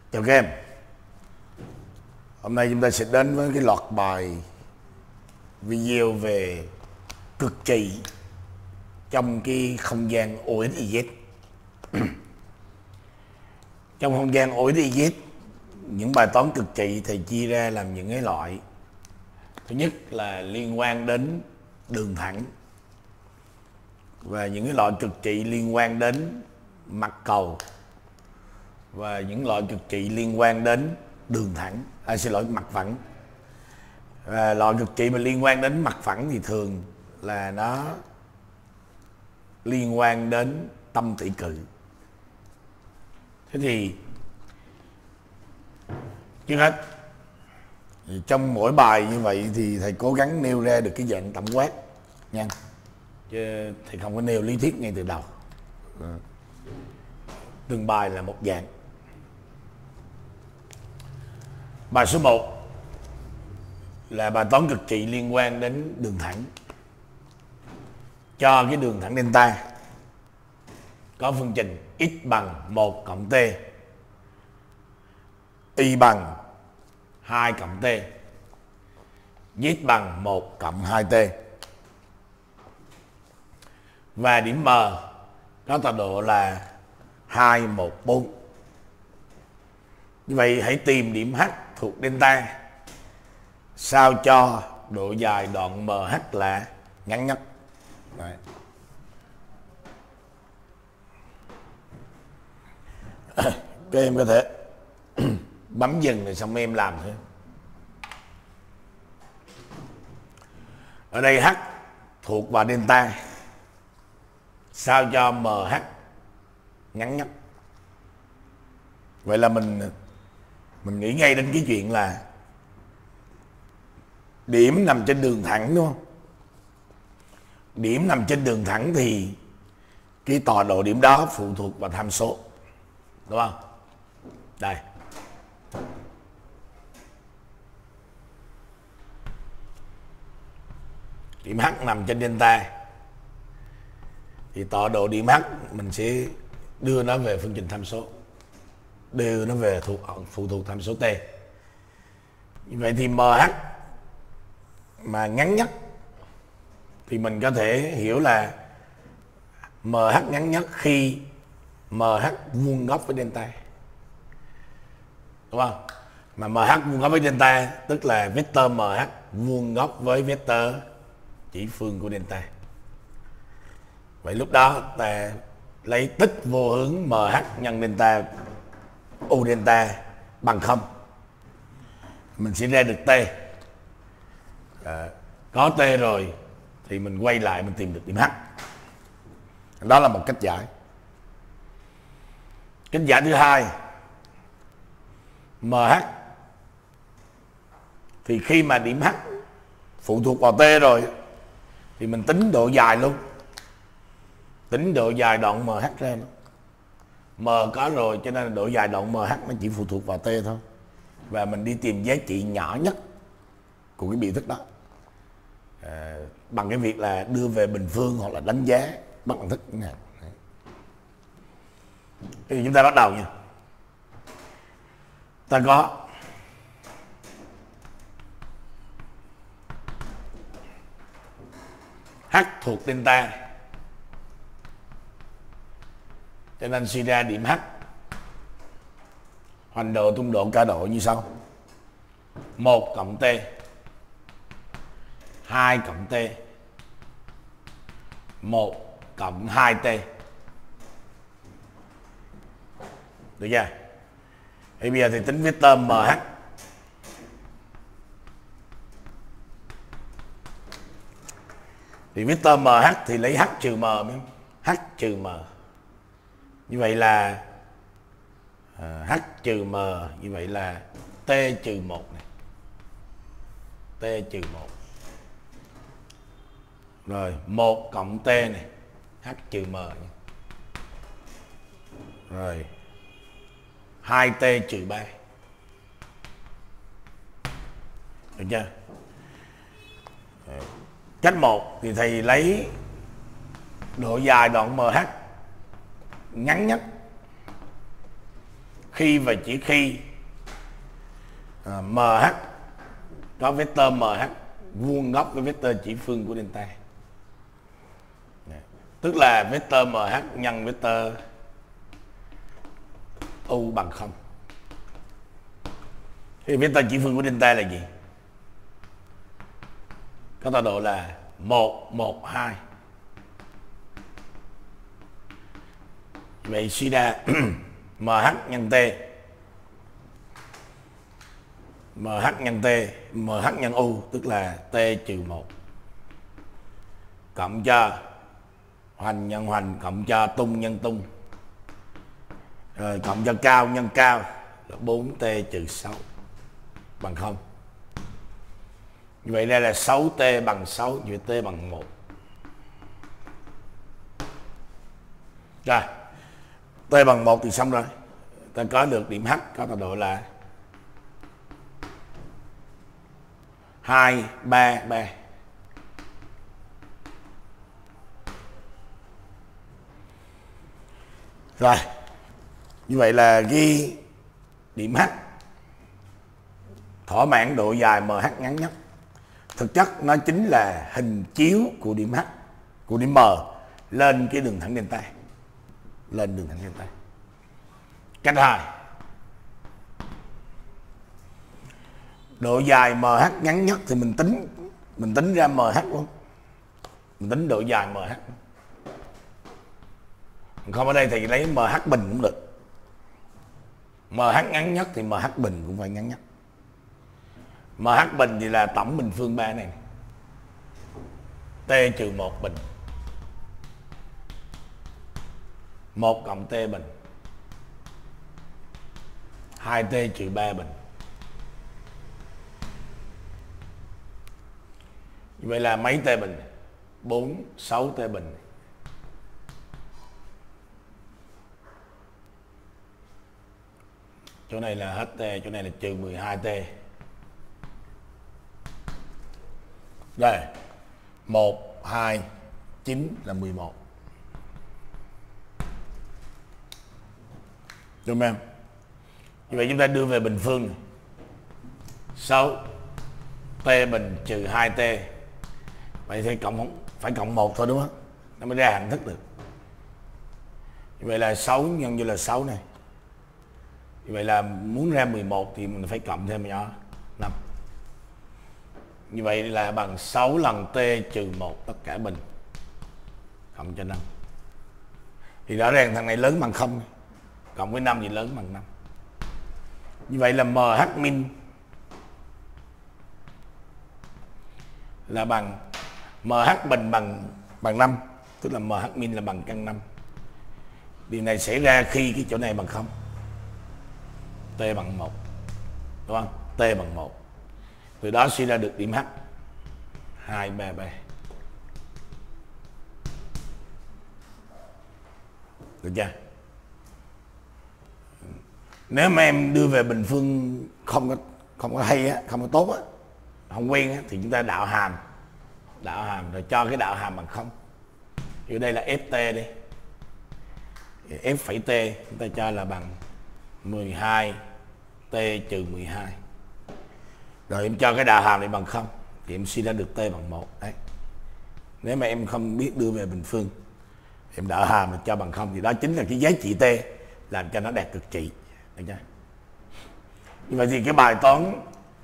Chào các em. Hôm nay chúng ta sẽ đến với cái loạt bài video về cực trị trong cái không gian OXYZ. Trong không gian OXYZ, những bài toán cực trị thầy chia ra làm những cái loại. Thứ nhất là liên quan đến đường thẳng, và những cái loại cực trị liên quan đến mặt cầu, và những loại cực trị liên quan đến đường thẳng, mặt phẳng. Và loại cực trị mà liên quan đến mặt phẳng thì thường là nó liên quan đến tâm tỷ cự. Thế thì trước hết, trong mỗi bài như vậy thì thầy cố gắng nêu ra được cái dạng tổng quát nha, chứ thầy không có nêu lý thuyết ngay từ đầu. Từng bài là một dạng. Bài số 1 là bài toán cực trị liên quan đến đường thẳng. Cho cái đường thẳng delta có phương trình x bằng 1 cộng t, y bằng 2 cộng t, z bằng 1 cộng 2t. Và điểm M có tọa độ là 2, 1, 4. Như vậy hãy tìm điểm H thuộc delta sao cho độ dài đoạn MH là ngắn nhất. Đấy. Các em có thể bấm dừng rồi xong em làm thôi. Ở đây H thuộc vào delta sao cho MH ngắn nhất. Vậy là mình nghĩ ngay đến cái chuyện là điểm nằm trên đường thẳng, đúng không? Điểm nằm trên đường thẳng thì cái tọa độ điểm đó phụ thuộc vào tham số, đúng không? Đây. Điểm H nằm trên delta thì tọa độ điểm H mình sẽ đưa nó về phương trình tham số, đưa nó về phụ thuộc tham số t. Như vậy thì MH mà ngắn nhất thì mình có thể hiểu là MH ngắn nhất khi MH vuông góc với delta, đúng không? Mà MH vuông góc với delta tức là vector MH vuông góc với vector chỉ phương của delta. Vậy lúc đó ta lấy tích vô hướng MH nhân delta U delta bằng 0, mình sẽ ra được t. Có t rồi thì mình quay lại mình tìm được điểm H. Đó là một cách giải. Cách giải thứ hai, MH thì khi mà điểm H phụ thuộc vào t rồi thì mình tính độ dài luôn, tính độ dài đoạn MH ra. M có rồi cho nên độ dài đoạn MH nó chỉ phụ thuộc vào t thôi, và mình đi tìm giá trị nhỏ nhất của cái biểu thức đó bằng cái việc là đưa về bình phương hoặc là đánh giá bất đẳng thức. Thì chúng ta bắt đầu nha. Ta có H thuộc delta, cho nên suy ra điểm H hoành độ tung độ cao độ như sau: 1 cộng t, 2 cộng t, 1 cộng 2t. Được chưa? Thì bây giờ thì tính vector MH. Thì vector MH thì lấy H trừ M, H trừ M. Như vậy là H trừ M, như vậy là T trừ 1 này. T trừ 1. Rồi 1 cộng T này, H trừ M này. Rồi 2T trừ 3. Được chưa? Cách 1 thì thầy lấy độ dài đoạn MH ngắn nhất khi và chỉ khi MH có vectơ MH vuông góc với vectơ chỉ phương của delta. Tức là vectơ MH nhân vectơ U bằng 0. Thì vectơ chỉ phương của delta là gì? Có tọa độ là 1, 1, 2. Vậy suy ra MH nhân T, MH nhân T, MH nhân U tức là T trừ 1 cộng cho hoành nhân hoành cộng cho tung nhân tung rồi cộng cho cao nhân cao là 4T trừ 6 bằng 0. Như vậy đây là 6T bằng 6, như vậy T bằng 1. Rồi, T bằng 1 thì xong rồi. Ta có được điểm H có tọa độ là 2, 3, 3. Rồi, như vậy là ghi điểm H thỏa mãn độ dài MH ngắn nhất. Thực chất nó chính là hình chiếu của điểm H, của điểm M lên cái đường thẳng delta. Lên đường thẳng delta. Cách 2. Độ dài MH ngắn nhất thì mình tính ra MH luôn. Mình tính độ dài MH. Không ở đây thì lấy MH bình cũng được. MH ngắn nhất thì MH bình cũng phải ngắn nhất. MH bình thì là tổng bình phương 3 này. T trừ 1 bình. 1 cộng T bình. 2T trừ 3 bình. Như vậy là mấy T bình? 4, 6 T bình. Chỗ này là hết T, chỗ này là trừ 12T. Đây, 1, 2, 9 là 11. Đúng không? Như vậy chúng ta đưa về bình phương. 6 T bình trừ 2T. Vậy thì phải cộng 1 thôi đúng không? Nó mới ra hạnh thức được. Như vậy là 6 nhân vô là 6 này. Như vậy là muốn ra 11 thì mình phải cộng thêm nhỏ 5. Như vậy là bằng 6 lần T trừ 1 tất cả bình cộng cho 5. Thì rõ ràng thằng này lớn bằng 0. Cộng với 5 thì lớn bằng 5. Như vậy là MH min là bằng MH bình bằng 5, tức là MH min là bằng căn 5. Điều này xảy ra khi cái chỗ này bằng 0. T bằng 1. Đúng không? T bằng 1. Từ đó suy ra được điểm H 2, 3, 3. Được chưa? Nếu mà em đưa về bình phương không có hay á, không có tốt á, không quen á, thì chúng ta đạo hàm rồi cho cái đạo hàm bằng 0. Ở đây là ft đi, f phẩy t chúng ta cho là bằng 12 t trừ 12. Rồi em cho cái đạo hàm này bằng 0 thì em suy ra được t bằng 1 đấy. Nếu mà em không biết đưa về bình phương, em đạo hàm là cho bằng 0 thì đó chính là cái giá trị t làm cho nó đạt cực trị. Được chưa? Như vậy thì cái bài toán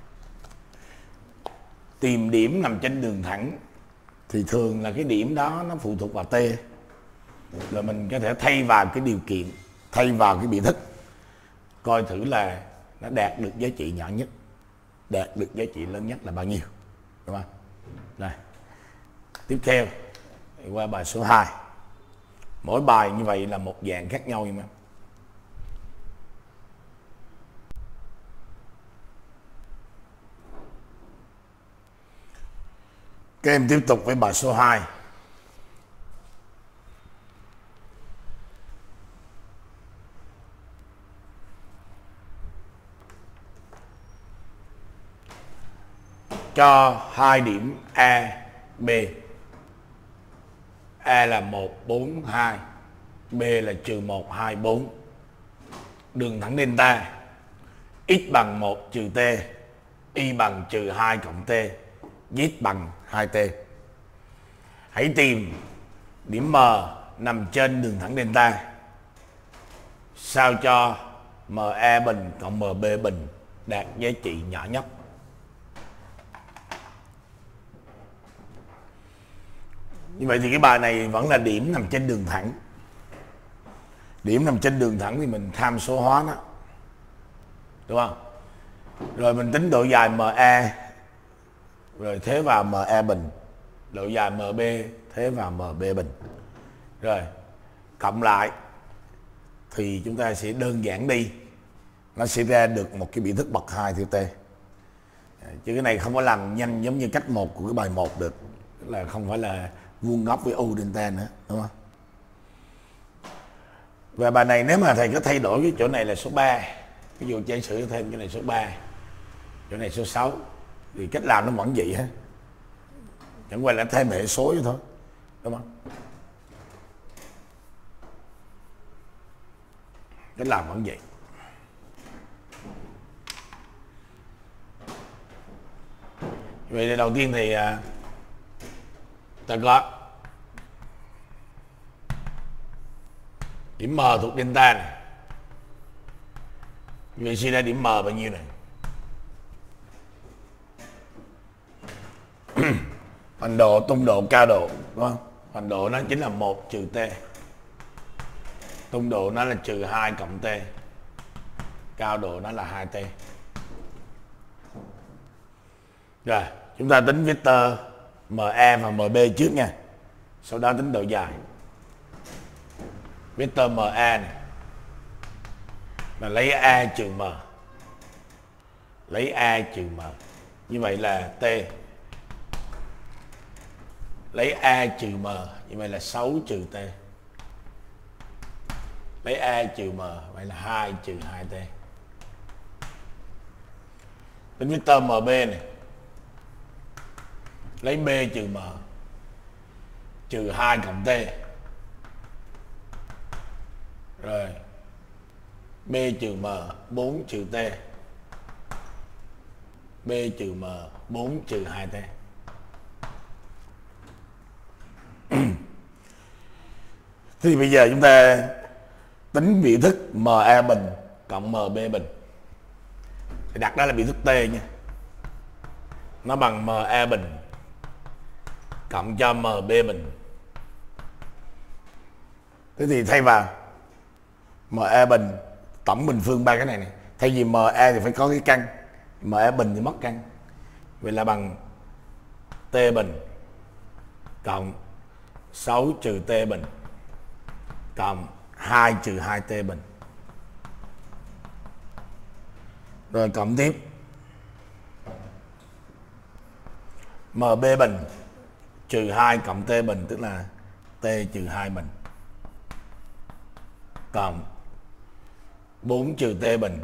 tìm điểm nằm trên đường thẳng thì thường là cái điểm đó nó phụ thuộc vào t, rồi mình có thể thay vào cái điều kiện, thay vào cái biểu thức, coi thử là nó đạt được giá trị nhỏ nhất, đạt được giá trị lớn nhất là bao nhiêu, đúng không? Rồi tiếp theo qua bài số 2. Mỗi bài như vậy là một dạng khác nhau mà. Các em tiếp tục với bài số 2. Cho hai điểm A, B. A là 1, 4, 2. B là trừ 1, 2, 4. đường thẳng delta, x bằng 1 trừ t, y bằng trừ 2 cộng t, z bằng 2t. Hãy tìm điểm M nằm trên đường thẳng delta sao cho ME bình cộng MB bình đạt giá trị nhỏ nhất. Như vậy thì cái bài này vẫn là điểm nằm trên đường thẳng. Điểm nằm trên đường thẳng thì mình tham số hóa nó, đúng không? Rồi mình tính độ dài ME, rồi thế vào ME bình, độ dài MB thế vào MB bình, rồi cộng lại thì chúng ta sẽ đơn giản đi, nó sẽ ra được một cái biểu thức bậc 2 theo t. Chứ cái này không có làm nhanh giống như cách 1 của cái bài 1 được, tức là không phải là vuông góc với u delta nữa, đúng không? Và bài này nếu mà thầy có thay đổi cái chỗ này là số 3, ví dụ giả sử thêm cái này số 3, chỗ này số 6, thì cách làm nó vẫn vậy hết, chẳng qua là thêm hệ số vậy thôi, đúng không? Cách làm vẫn vậy. Vậy thì đầu tiên thì ta có điểm M thuộc delta này. Vậy suy ra điểm M bao nhiêu này? Hoành độ, tung độ, cao độ, đúng không? Hoành độ nó chính là 1 trừ t, tung độ nó là trừ 2 cộng t, cao độ nó là 2t. Rồi chúng ta tính vector ME và MB trước nha, sau đó tính độ dài. Vector ME này là lấy A trừ M, lấy A trừ M, như vậy là t, lấy A trừ M, như vậy là 6 trừ t, lấy A trừ M, vậy là 2 trừ 2t. Tính vector MB này, lấy B trừ M, trừ 2 cộng t, rồi B trừ M 4 trừ t, B trừ M 4 trừ 2t. Thì bây giờ chúng ta tính biểu thức ME bình cộng MB bình, thì đặt đó là biểu thức T nha, nó bằng ME bình cộng cho MB bình. Thế thì thay vào ME bình tổng bình phương ba cái này, thay vì ME thì phải có cái căn, ME bình thì mất căn, vậy là bằng T bình cộng 6 trừ T bình cộng 2 trừ 2T bình. Rồi cộng tiếp MB bình trừ 2 cộng T bình, tức là T trừ 2 bình, cộng 4 trừ T bình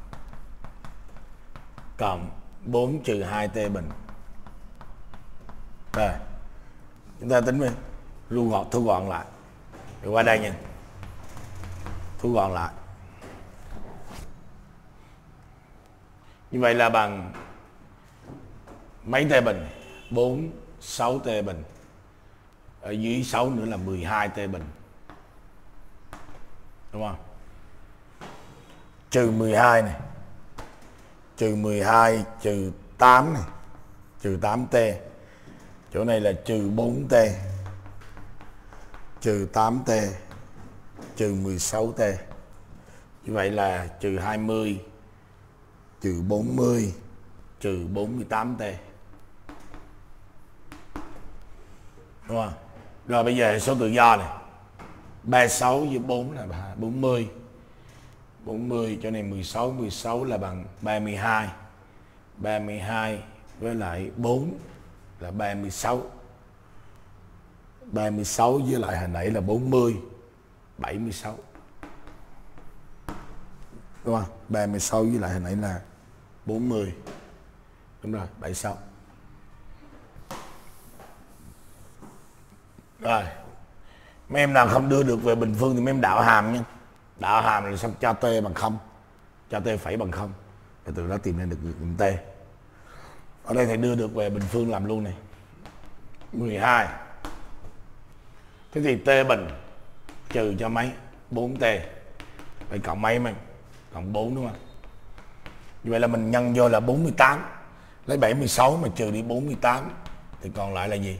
cộng 4 trừ 2T bình. Rồi chúng ta tính đi, thu gọn lại. Rồi qua đây nha, thu gọn lại. Như vậy là bằng mấy T bình? 4, 6 T bình. Ở dưới 6 nữa là 12 T bình, đúng không? Trừ 12 này, trừ 12 trừ 8 này, trừ 8T. Chỗ này là trừ 4T, trừ 8T, trừ 16T. Như vậy là trừ 20, trừ 40, trừ 48T. Đúng không? Rồi bây giờ số tự do này, 36 với 4 là 40. 40 cho này 16, 16 là bằng 32. 32 với lại 4 là 36. 36 với lại hồi nãy là 40, 76. Đúng không? 36 với lại hồi nãy là 40. Đúng rồi, 76. Rồi mấy em nào không đưa được về bình phương thì mấy em đạo hàm nha, đạo hàm là xong cho t bằng 0, cho t phẩy bằng 0, và từ đó tìm ra được điểm t. Ở đây thầy đưa được về bình phương làm luôn này. 12. Thế thì t bình trừ cho mấy? 4t. Phải cộng mấy mà? Cộng 4 đúng không? Như vậy là mình nhân vô là 48. Lấy 76 mà trừ đi 48 thì còn lại là gì?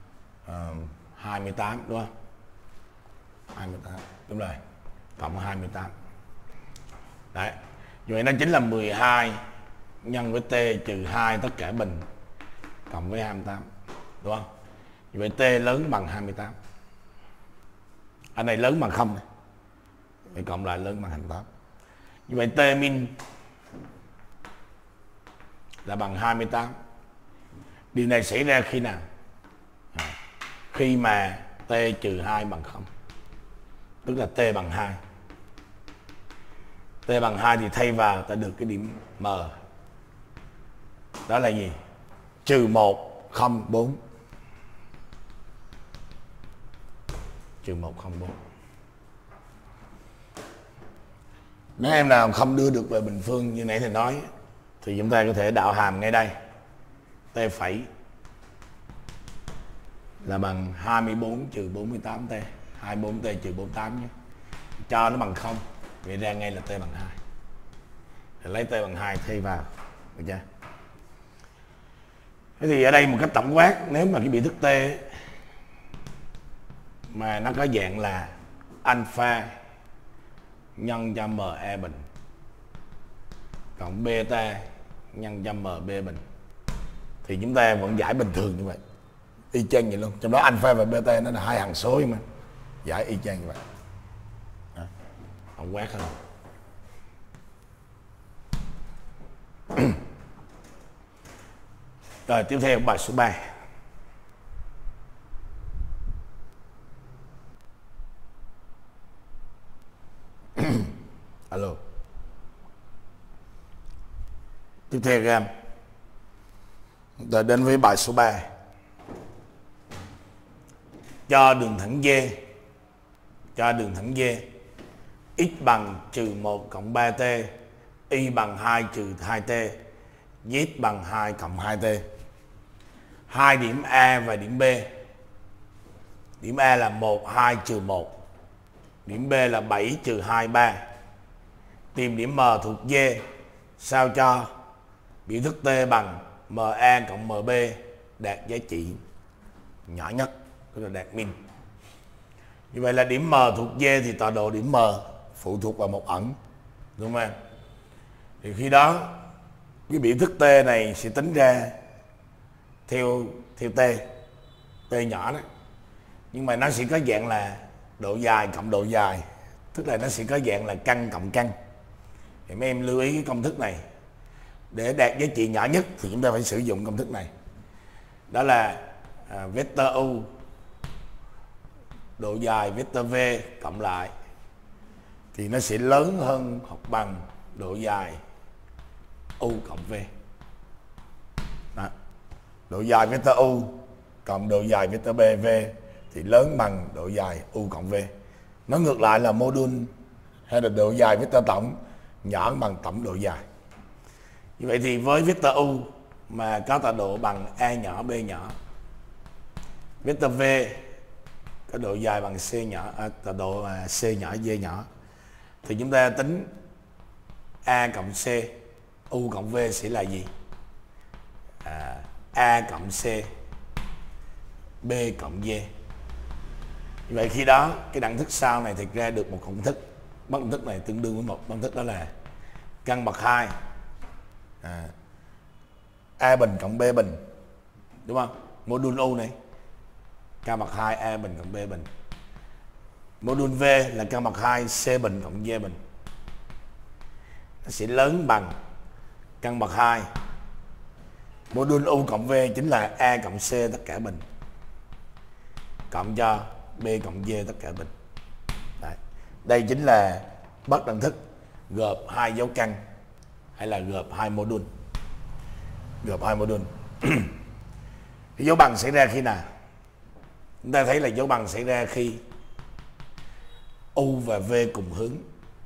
28 đúng không? 28, đúng rồi. Cộng 28. Đấy. Như vậy nó chính là 12 nhân với t trừ 2 tất cả bình cộng với 28. Đúng không? Như vậy t lớn bằng 28. Anh này lớn bằng 0 này. Vậy cộng lại lớn bằng 28. Như vậy t min là bằng 28. Điều này xảy ra khi nào? Khi mà t trừ 2 bằng 0. Tức là t bằng 2. T bằng 2 thì thay vào ta được cái điểm M. Đó là gì? Trừ 1, 0, 4. Trừ 1, 0, 4. Nếu em nào không đưa được về bình phương như nãy thầy nói thì chúng ta có thể đạo hàm ngay đây. T phẩy là bằng 24 trừ 48t. 24t trừ 48 nhé. Cho nó bằng 0. Vậy ra ngay là t bằng 2. Thì lấy t bằng 2 thay vào. Được chưa? Thế thì ở đây một cách tổng quát, nếu mà cái biểu thức t mà nó có dạng là alpha nhân cho ME bình cộng beta nhân cho MB bình thì chúng ta vẫn giải bình thường như vậy, y chang vậy luôn. Trong đó alpha và beta nó là hai hằng số mà giải y chang như vậy. Không quát hơn. Rồi tiếp theo bài số 3. Alo. Tiếp theo các em. Rồi đến với bài số 3. Cho đường thẳng D x bằng trừ 1 cộng 3t, y bằng 2 trừ 2t, z bằng 2 cộng 2t. Hai điểm A và điểm B. Điểm A là 1, 2 trừ 1. Điểm B là 7 trừ 2, 3. Tìm điểm M thuộc D sao cho biểu thức T bằng MA cộng MB đạt giá trị nhỏ nhất, tức là đạt min. Như vậy là điểm M thuộc D thì tọa độ điểm M phụ thuộc vào một ẩn, đúng không? Thì khi đó cái biểu thức T này sẽ tính ra theo T nhỏ đó. Nhưng mà nó sẽ có dạng là độ dài cộng độ dài, tức là nó sẽ có dạng là căn cộng căn. Thì mấy em lưu ý cái công thức này. Để đạt giá trị nhỏ nhất thì chúng ta phải sử dụng công thức này. Đó là vector U độ dài vector V cộng lại thì nó sẽ lớn hơn hoặc bằng độ dài U cộng V. Đó. Độ dài vector U cộng độ dài vector V thì lớn bằng độ dài U cộng V. Nó ngược lại là mô đun hay là độ dài vector tổng nhỏ bằng tổng độ dài. Như vậy thì với vector U mà có tọa độ bằng A nhỏ B nhỏ, vector V có độ dài bằng C nhỏ, tọa độ C nhỏ D nhỏ, thì chúng ta tính A cộng C, U cộng V sẽ là gì? A cộng C, B cộng D. Như vậy khi đó cái đẳng thức sau này thực ra được một công thức. Công thức này tương đương với một công thức, đó là căn bậc 2 A bình cộng B bình, đúng không? Mô đun U này căn bậc 2 A bình cộng B bình. Mô đun V là căn bậc 2 C bình cộng D bình. Nó sẽ lớn bằng căn bậc 2 mô đun U cộng V chính là A cộng C tất cả bình cộng cho B cộng D tất cả bình. Đấy. Đây chính là bất đẳng thức gộp hai dấu căn hay là gộp hai mô đun. Gộp hai mô đun. Cái dấu bằng xảy ra khi nào? Chúng ta thấy là dấu bằng xảy ra khi U và V cùng hướng.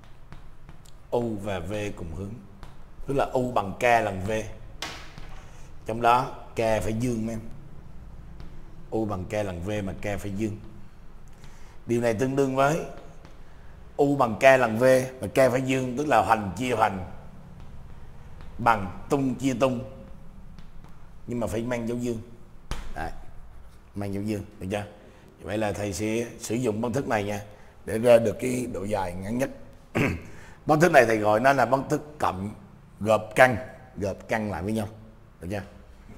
U và V cùng hướng, tức là U bằng K lần V, trong đó K phải dương em. U bằng K lần V mà K phải dương. Điều này tương đương với U bằng K lần V và K phải dương, tức là hoành chia hoành bằng tung chia tung, nhưng mà phải mang dấu dương. Đấy, mang dấu dương, được chưa? Vậy là thầy sẽ sử dụng công thức này nha, để ra được cái độ dài ngắn nhất. Công thức này thầy gọi nó là công thức cộng gộp căn lại với nhau, được chưa?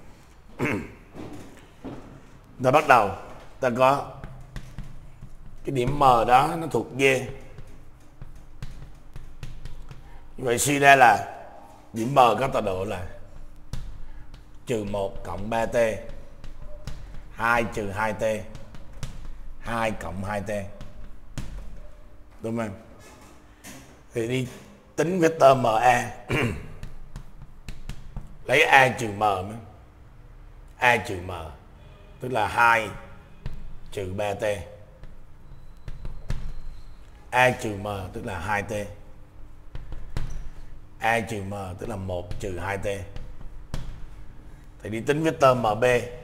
Ta bắt đầu, ta có cái điểm M đó nó thuộc V. Như vậy suy ra là điểm M có tọa độ là -1 cộng 3t, 2 trừ 2t, 2 cộng 2t. Đúng không? Thì đi tính vector MA. Lấy A trừ M, A trừ M tức là 2 trừ 3t, A trừ M tức là 2t, A trừ M tức là 1 trừ 2t. Thì đi tính vector MB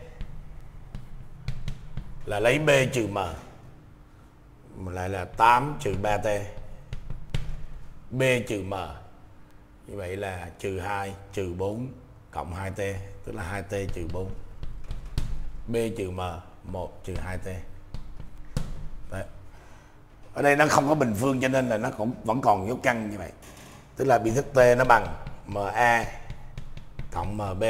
là lấy B trừ M, lại là 8 trừ 3t, B trừ M, như vậy là trừ 2 trừ 4 cộng 2t, tức là 2t trừ 4. B trừ M 1 trừ 2t. Đấy. Ở đây nó không có bình phương cho nên là nó cũng vẫn còn dấu căn như vậy, tức là biên thức T nó bằng MA cộng MB.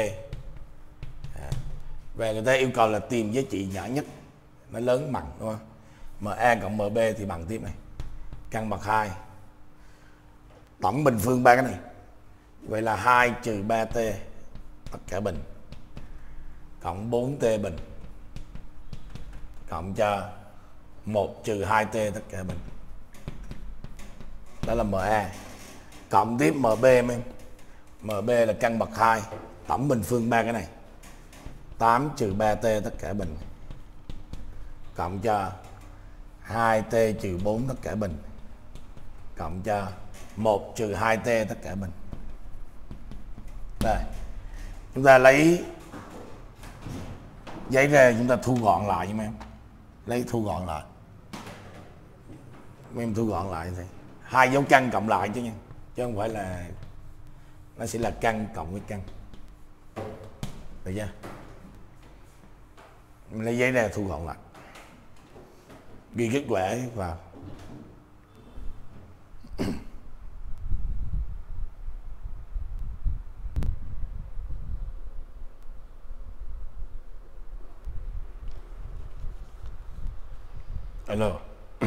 Và người ta yêu cầu là tìm giá trị nhỏ nhất nó lớn bằng, đúng không? MA cộng MB thì bằng tiếp này, căn bậc 2, tổng bình phương ba cái này, vậy là 2 trừ 3t tất cả bình cộng 4t bình cộng cho 1 trừ 2t tất cả bình. Đó là MA. Cộng tiếp MB em. MB là căn bậc 2, tổng bình phương ba cái này, 8 trừ 3t tất cả bình cộng cho 2t trừ 4 tất cả bình cộng cho 1 trừ 2t tất cả bình. Đây, chúng ta lấy giấy ra, chúng ta thu gọn lại nha mấy em. Lấy thu gọn lại, mấy em thu gọn lại thì hai dấu căn cộng lại chứ nha, chứ không phải là nó sẽ là căn cộng với căn, được chưa? Mình lấy giấy ra thu gọn lại, ghi kết quả vào. Alo.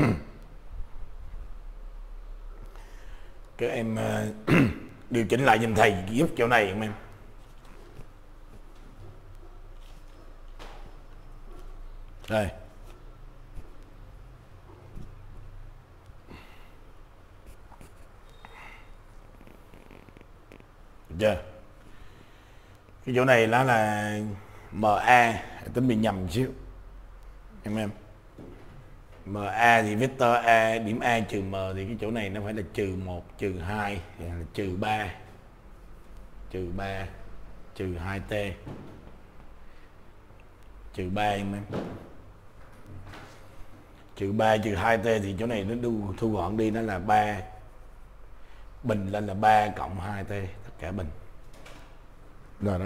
Các em điều chỉnh lại giùm thầy giúp chỗ này em. Đây. Được chưa? Cái chỗ này nó là MA, tính bị nhầm một xíu em. MA thì vector A, điểm A trừ M thì cái chỗ này nó phải là -1 trừ 2 là trừ 3 trừ 2t trừ 3 em. Trừ 3 trừ 2t thì chỗ này nó thu gọn đi, nó là 3 bình lên là 3 cộng 2t tất cả bình. Rồi đó.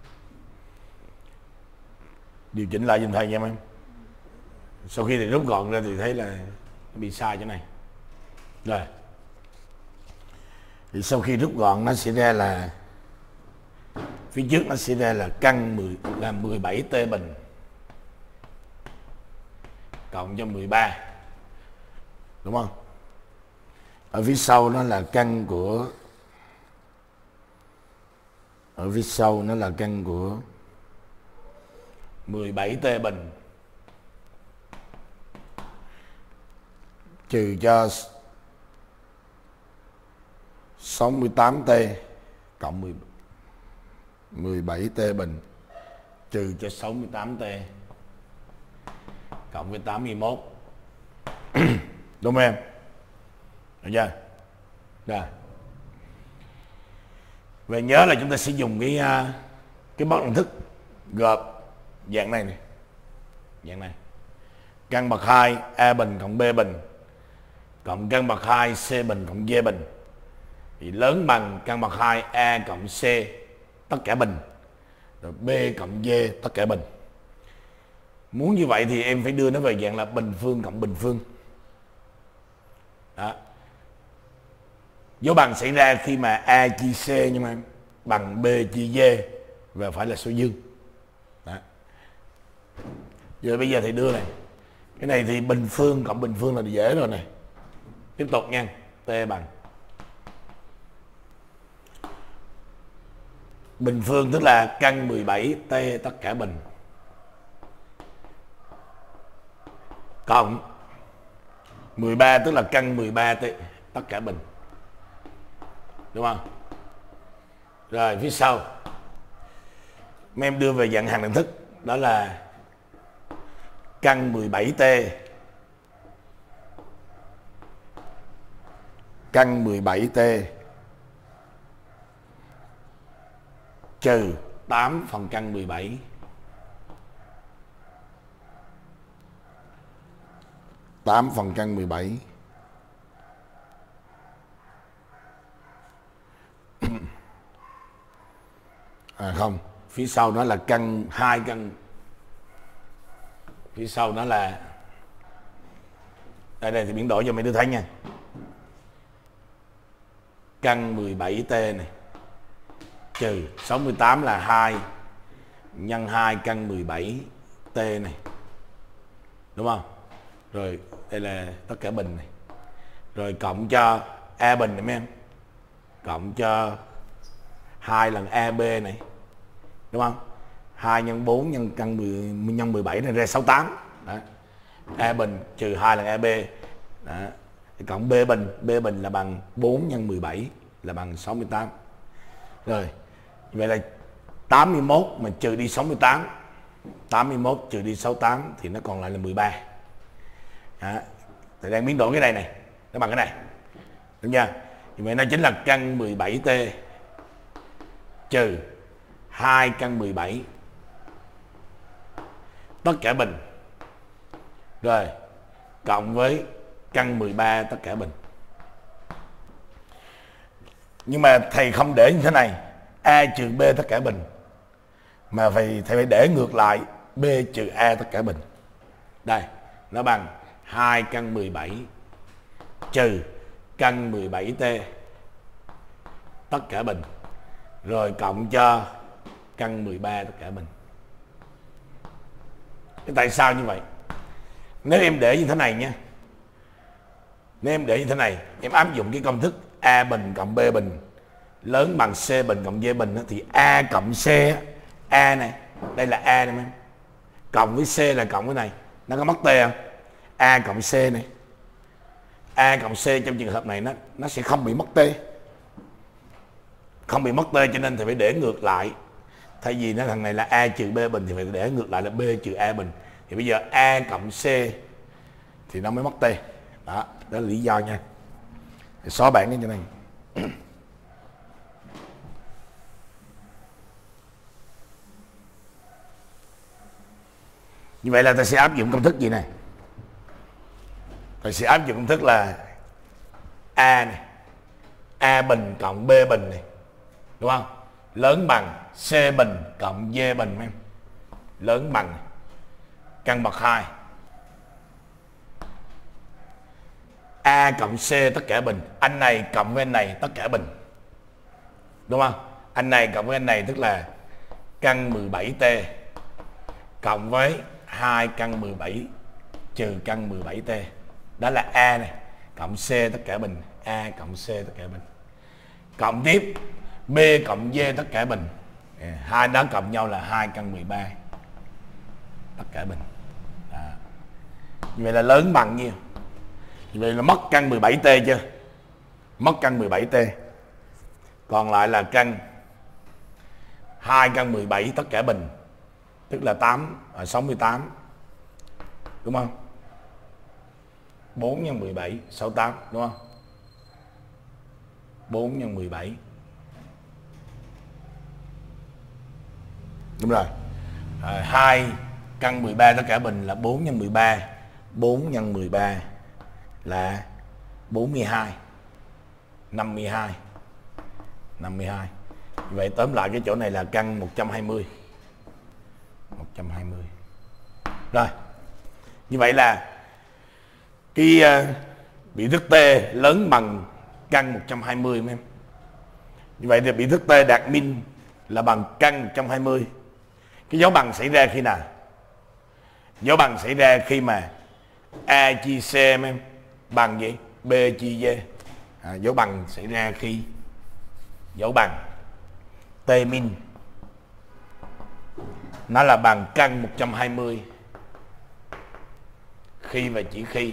Điều chỉnh lại giùm thầy nha em. Sau khi thì rút gọn ra thì thấy là nó bị sai chỗ này. Rồi. Thì sau khi rút gọn nó sẽ ra là phía trước nó sẽ ra là căn 17t bình cộng cho 13. Đúng không? Ở phía sau nó là căn của 17t bình trừ cho 68t cộng 17t bình trừ cho 68t cộng với 81. Đúng không em? Được chưa? Rồi. Về nhớ là chúng ta sẽ dùng cái bất đẳng thức gộp dạng này, dạng này, căn bậc 2 A bình cộng B bình cộng căn bậc 2 C bình cộng D bình thì lớn bằng căn bậc 2 A cộng C tất cả bình rồi B cộng D tất cả bình. Muốn như vậy thì em phải đưa nó về dạng là bình phương cộng bình phương. Đó. Dấu bằng xảy ra khi mà A chia C nhưng mà bằng B chia D và phải là số dương. Đó. Rồi bây giờ thì đưa này. Cái này thì bình phương cộng bình phương là dễ rồi này. Tiếp tục nha. T bằng bình phương tức là căn 17 T tất cả bình cộng 13 tức là căn 13 T tất cả bình. Đúng không? Rồi phía sau mấy em đưa về dạng hàng đẳng thức, đó là căn 17T căn 17T trừ 8 phần căn 17 8 phần căn 17 không, phía sau nó là căn 2 căn, phía sau nó là đây thì biến đổi cho mấy đứa thấy nha. Căn 17T này trừ 68 là 2 nhân 2 căn 17T này. Đúng không? Rồi đây là tất cả bình này. Rồi cộng cho A bình này mấy em. Cộng cho 2 lần AB này. Đúng không? 2 nhân 4 nhân căn 10 nhân 17 này ra 68. Đó. A bình trừ 2 lần AB. Đó. Cộng B bình là bằng 4 nhân 17 là bằng 68. Rồi. Vậy là 81 mà trừ đi 68. 81 trừ đi 68 thì nó còn lại là 13. Đó. Thì đang biến đổi cái này này, nó bằng cái này. Đúng chưa? Vậy nó chính là căn 17T trừ 2 căn 17 tất cả bình. Rồi cộng với căn 13 tất cả bình. Nhưng mà thầy không để như thế này A trừ B tất cả bình, mà thầy phải để ngược lại B trừ A tất cả bình. Đây, nó bằng 2 căn 17 trừ căn 17T tất cả bình rồi cộng cho căn 13 tất cả bình. Cái tại sao như vậy? Nếu em để như thế này nha, nếu em để như thế này, em áp dụng cái công thức A bình cộng B bình lớn bằng C bình cộng D bình thì A cộng C, A này, đây là A này em, cộng với C là cộng với này, nó có mất T không? A cộng C này, A cộng C trong trường hợp này nó sẽ không bị mất T, không bị mất T, cho nên thì phải để ngược lại. Thay vì nó thằng này là A trừ B bình thì phải để ngược lại là B trừ A bình. Thì bây giờ A cộng C thì nó mới mất T. Đó là lý do nha. Thì xóa bảng cái như này. Như vậy là ta sẽ áp dụng công thức gì này? Ta sẽ áp dụng công thức là A này, A bình cộng B bình này, đúng không? Lớn bằng C bình cộng D bình em. Lớn bằng căn bậc 2 A cộng C tất cả bình, anh này cộng với anh này tất cả bình. Đúng không? Anh này cộng với anh này tức là căn 17T cộng với 2 căn 17 trừ căn 17T. Đó là A này cộng C tất cả bình, A cộng C tất cả bình. Cộng tiếp B cộng D tất cả bình. Hai đó cộng nhau là 2 căn 13 tất cả bình. Đó. Như vậy là lớn bằng nhiêu? Như vậy là mất căn 17T chưa? Mất căn 17T. Còn lại là căn 2 căn 17 tất cả bình, tức là 68. Đúng không? 4 nhân 17 68, đúng không? 4 nhân 17 Đúng rồi. 2 căn 13 tất cả bình là 4 nhân 13. 4 nhân 13 là 42. 52. 52. Vậy tóm lại cái chỗ này là căn 120. 120. Rồi. Như vậy là cái bị thức T lớn bằng căn 120 mấy em. Như vậy thì bị thức T đạt min là bằng căn 120. Cái dấu bằng xảy ra khi nào? Dấu bằng xảy ra khi mà A chia C em bằng gì? B chia D. Dấu bằng xảy ra khi dấu bằng T min nó là bằng căn 120 khi và chỉ khi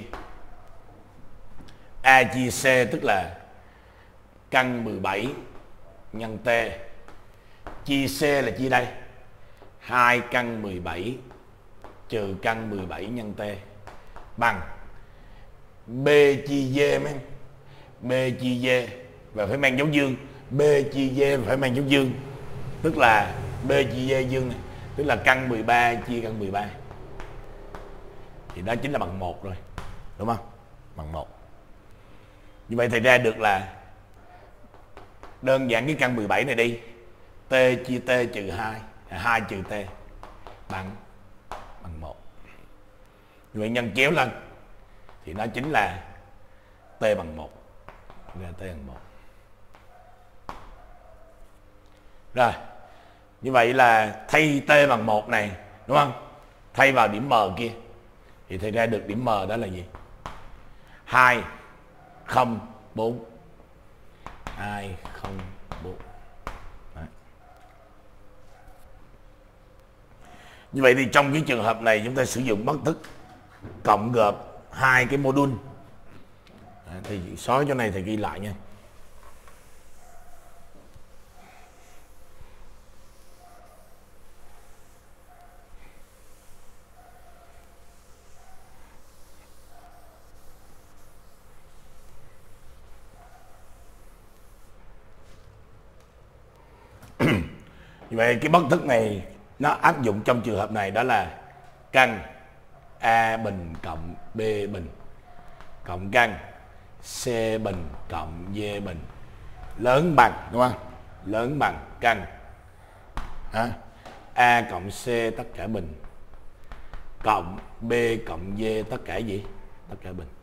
A chia C tức là căn 17 nhân T, chia C là chia đây 2 căn 17 trừ căn 17 nhân T bằng B chia D mấy em. B chia D và phải mang dấu dương. B chia D phải mang dấu dương, tức là B chia D dương này, tức là căn 13 chia căn 13. Thì đó chính là bằng 1 rồi. Đúng không? Bằng 1. Như vậy thì ra được là đơn giản cái căn 17 này đi. T chia T trừ 2 là 2 trừ T bằng 1. Như vậy nhân chéo lên thì nó chính là T bằng 1. Ra T bằng 1. Rồi. Như vậy là thay T bằng 1 này, đúng không? Thay vào điểm M kia thì thầy ra được điểm M đó là gì? 2 0 4. 2 0 4. Đấy. Như vậy thì trong cái trường hợp này chúng ta sử dụng bất thức cộng gộp hai cái mô đun. Thì xóa chỗ này thì ghi lại nha. Như vậy cái bất thức này nó áp dụng trong trường hợp này đó là căn A bình cộng B bình cộng căn C bình cộng D bình lớn bằng, đúng không? Lớn bằng căn A cộng C tất cả bình cộng B cộng D tất cả gì? Tất cả bình.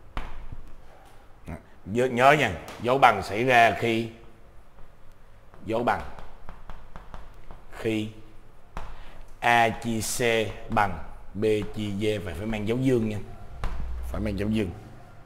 Nhớ nha, dấu bằng xảy ra khi dấu bằng khi A chia C bằng B chia D phải mang dấu dương nha. Phải mang dấu dương.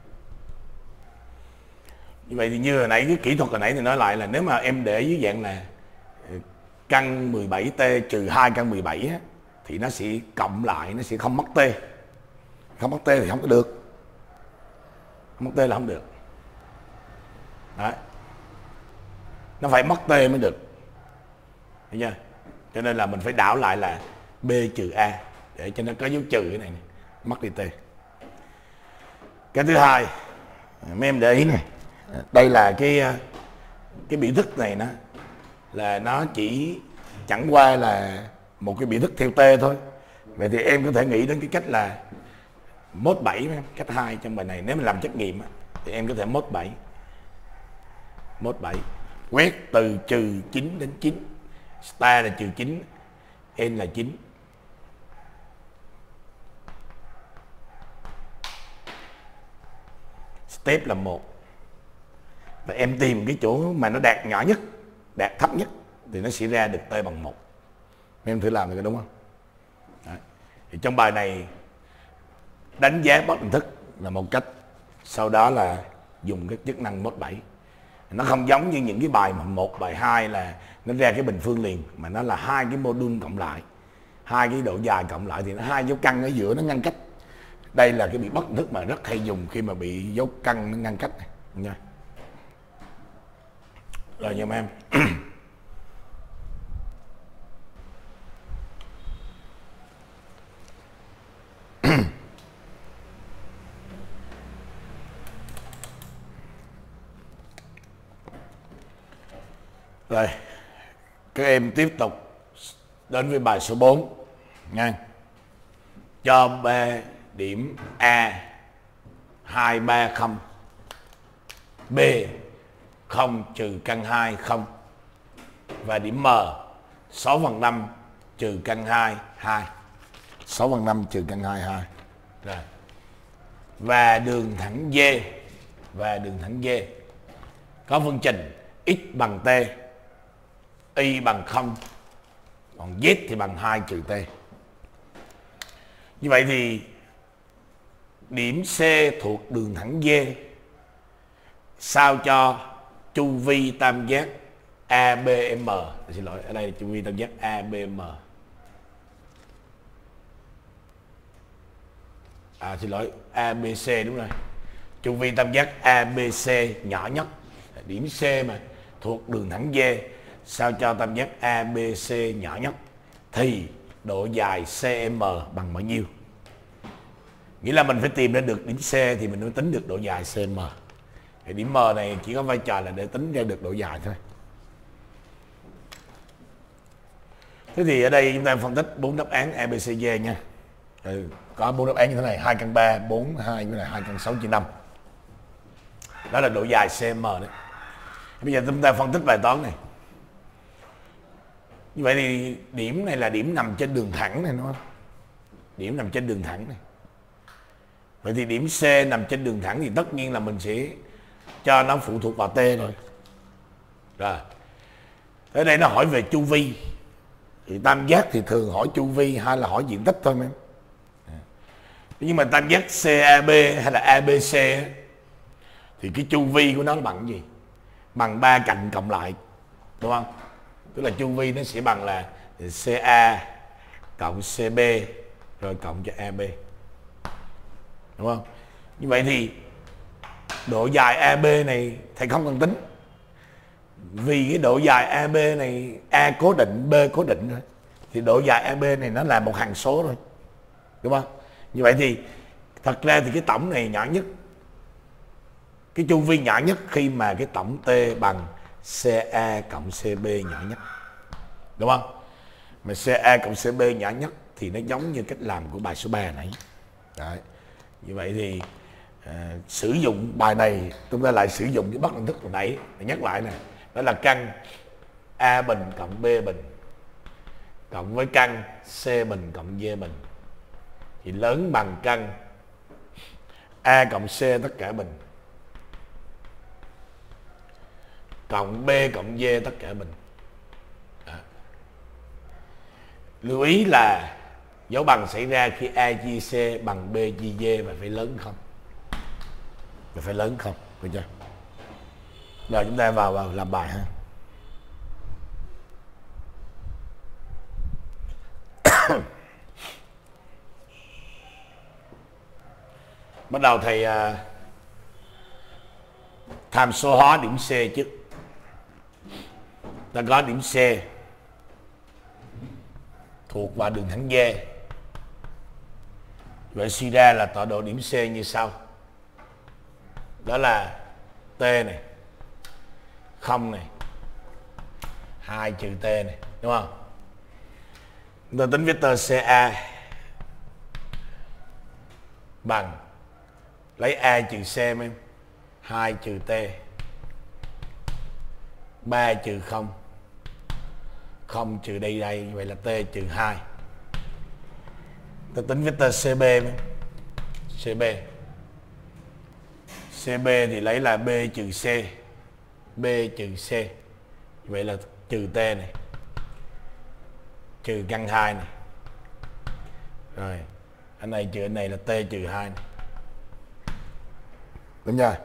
Như vậy thì như hồi nãy cái kỹ thuật hồi nãy thì nói lại là nếu mà em để dưới dạng là căn 17T trừ 2 căn 17 á, thì nó sẽ cộng lại, nó sẽ không mất T. Không mất T thì không có được. Không mất T là không được. Đấy. Nó phải mất T mới được. Thấy chưa? Cho nên là mình phải đảo lại là B trừ A để cho nó có dấu trừ cái này, mất đi T. Cái thứ hai, mấy em để ý này, đây là cái biểu thức này nó chỉ chẳng qua là một cái biểu thức theo T thôi. Vậy thì em có thể nghĩ đến cái cách là mốt 7, cách 2 trong bài này. Nếu mình làm trắc nghiệm thì em có thể mốt 7. Mốt 7 quét từ trừ 9 đến 9. Star là trừ 9, N là 9. Step là 1. Và em tìm cái chỗ mà nó đạt nhỏ nhất, đạt thấp nhất thì nó sẽ ra được T bằng 1. Em thử làm được đúng không? Đấy. Thì trong bài này đánh giá bất định thức là một cách, sau đó là dùng cái chức năng mốt 7. Nó không giống như những cái bài mà 1, bài 2 là nó ra cái bình phương liền, mà nó là hai cái mô đun cộng lại, hai cái độ dài cộng lại thì nó hai dấu căn ở giữa nó ngăn cách. Đây là cái bị bất định thức mà rất hay dùng khi mà bị dấu căn nó ngăn cách này nha. Rồi nha em. Rồi các em tiếp tục Đến với bài số 4 nha. Cho B điểm A 230, B 0 trừ căn 2 0 và điểm M 6/5 trừ căn 2 2. 6/5 trừ căn 2 2. Rồi. Và đường thẳng D có phương trình x bằng t, y bằng 0, còn z thì bằng 2 trừ t. Như vậy thì điểm C thuộc đường thẳng D sao cho chu vi tam giác ABM. Xin lỗi, ở đây là chu vi tam giác ABM. Xin lỗi, ABC đúng rồi. Chu vi tam giác ABC nhỏ nhất, điểm C mà thuộc đường thẳng D sao cho tam giác ABC nhỏ nhất thì độ dài CM bằng bao nhiêu? Nghĩa là mình phải tìm ra được điểm C thì mình mới tính được độ dài CM. Thì điểm M này chỉ có vai trò là để tính ra được độ dài thôi. Thế thì ở đây chúng ta phân tích 4 đáp án ABCD nha. Có 4 đáp án như thế này: 2 căn 3, 4, 2 với lại 2 căn 6 chia 5. Đó là độ dài CM đấy. Bây giờ chúng ta phân tích bài toán này. Như vậy thì điểm này là điểm nằm trên đường thẳng này, đúng không? Điểm nằm trên đường thẳng này. Vậy thì điểm C nằm trên đường thẳng thì tất nhiên là mình sẽ cho nó phụ thuộc vào T rồi. Rồi. Ở đây nó hỏi về chu vi. Thì tam giác thì thường hỏi chu vi hay là hỏi diện tích thôi em. Nhưng mà tam giác CAB hay là ABC thì cái chu vi của nó là bằng gì? Bằng 3 cạnh cộng lại, đúng không? Tức là chu vi nó sẽ bằng là CA cộng CB rồi cộng cho AB, đúng không? Như vậy thì độ dài AB này thầy không cần tính, vì cái độ dài AB này A cố định, B cố định rồi, thì độ dài AB này nó là một hằng số thôi, đúng không? Như vậy thì thật ra thì cái tổng này nhỏ nhất, cái chu vi nhỏ nhất khi mà cái tổng T bằng CA cộng CB nhỏ nhất, đúng không? Mà CA cộng CB nhỏ nhất thì nó giống như cách làm của bài số 3 nãy. Đấy. Như vậy thì sử dụng bài này chúng ta lại sử dụng cái bất đẳng thức hồi nãy. Để nhắc lại nè, đó là căn A bình cộng B bình cộng với căn C bình cộng D bình thì lớn bằng căn A cộng C tất cả bình cộng B cộng D tất cả bình. Đó. Lưu ý là dấu bằng xảy ra khi A chia C bằng B chia D và phải lớn không? Và phải lớn không? Được chưa? Rồi chúng ta vào làm bài ha. Bắt đầu thầy tham số hóa điểm C trước. Ta có điểm C thuộc vào đường thẳng D. Vậy suy ra là tọa độ điểm C như sau. Đó là T này, 0 này, 2 trừ T này, đúng không? Chúng ta tính vector CA bằng lấy A trừ C em, 2 trừ T, 3 trừ 0, 0 trừ đây, vậy là T trừ 2. Ta tính vector CB em, CB. CB thì lấy là B trừ C, B trừ C, vậy là trừ T này, trừ căn 2 này. Rồi, anh này trừ anh này là T trừ 2 này. Đúng chưa?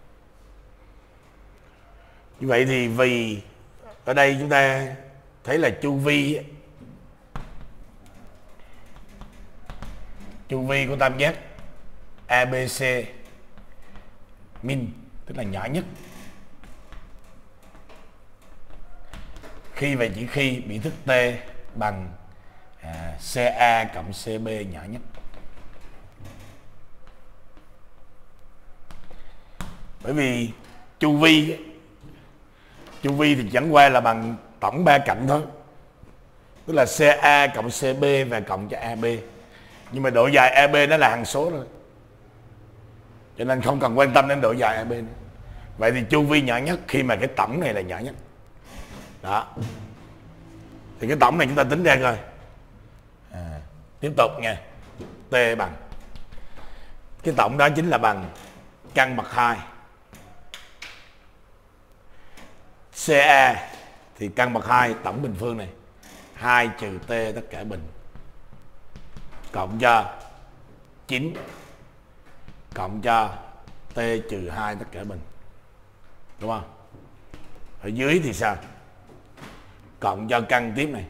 Như vậy thì vì ở đây chúng ta thấy là chu vi của tam giác ABC min, tức là nhỏ nhất khi và chỉ khi bị thức T bằng CA cộng CB nhỏ nhất. Bởi vì chu vi thì chẳng qua là bằng tổng 3 cạnh thôi. tức là CA cộng CB và cộng cho AB. Nhưng mà độ dài AB nó là hằng số thôi, cho nên không cần quan tâm đến độ dài AB nữa. Vậy thì chu vi nhỏ nhất khi mà cái tổng này là nhỏ nhất. Đó. Thì cái tổng này chúng ta tính ra coi. Tiếp tục nha. T bằng, cái tổng đó chính là bằng căn bậc 2. CA thì căn bậc 2 tổng bình phương này 2 trừ T tất cả bình cộng cho 9 cộng cho T trừ 2 tất cả bình. Đúng không? Ở dưới thì sao? Cộng cho căn tiếp này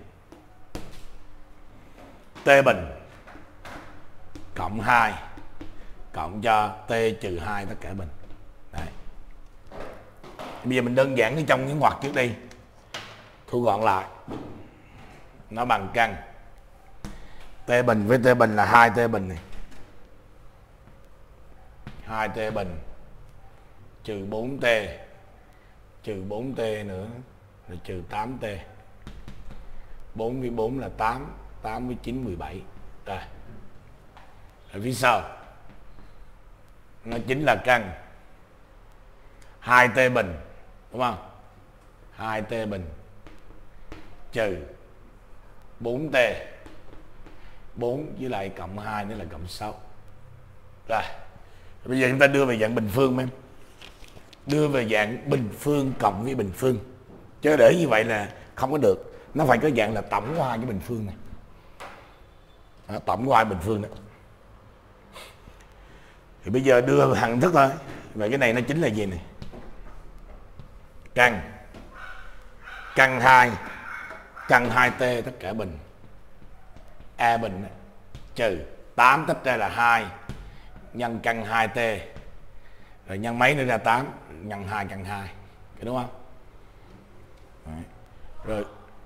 T bình cộng 2 cộng cho T trừ 2 tất cả bình. Đấy. Bây giờ mình đơn giản ở trong những ngoặc trước đi, thu gọn lại, nó bằng căn T bình với T bình là 2 T bình này, 2 T bình trừ 4T trừ 4T nữa là trừ 8T. 4 với 4 là 8, 8 với 9 17. Rồi. Ở phía sau nó chính là căn 2T bình, đúng không? 2T bình trừ 4T, 4 với lại cộng 2 nữa là cộng 6. Rồi. Bây giờ chúng ta đưa về dạng bình phương em. Đưa về dạng bình phương cộng với bình phương. Chứ để như vậy là không có được. Nó phải có dạng là tổng của hai cái bình phương này. Đó, tổng của hai bình phương đó. Thì bây giờ đưa hằng thức thôi. Vậy cái này nó chính là gì này? Căn 2 căn 2T tất cả bình A bình này, trừ 8 tách ra là 2 nhân căn 2T rồi nhân mấy nữa ra 8 nhân 2 căn 2, đúng không? Đấy. Rồi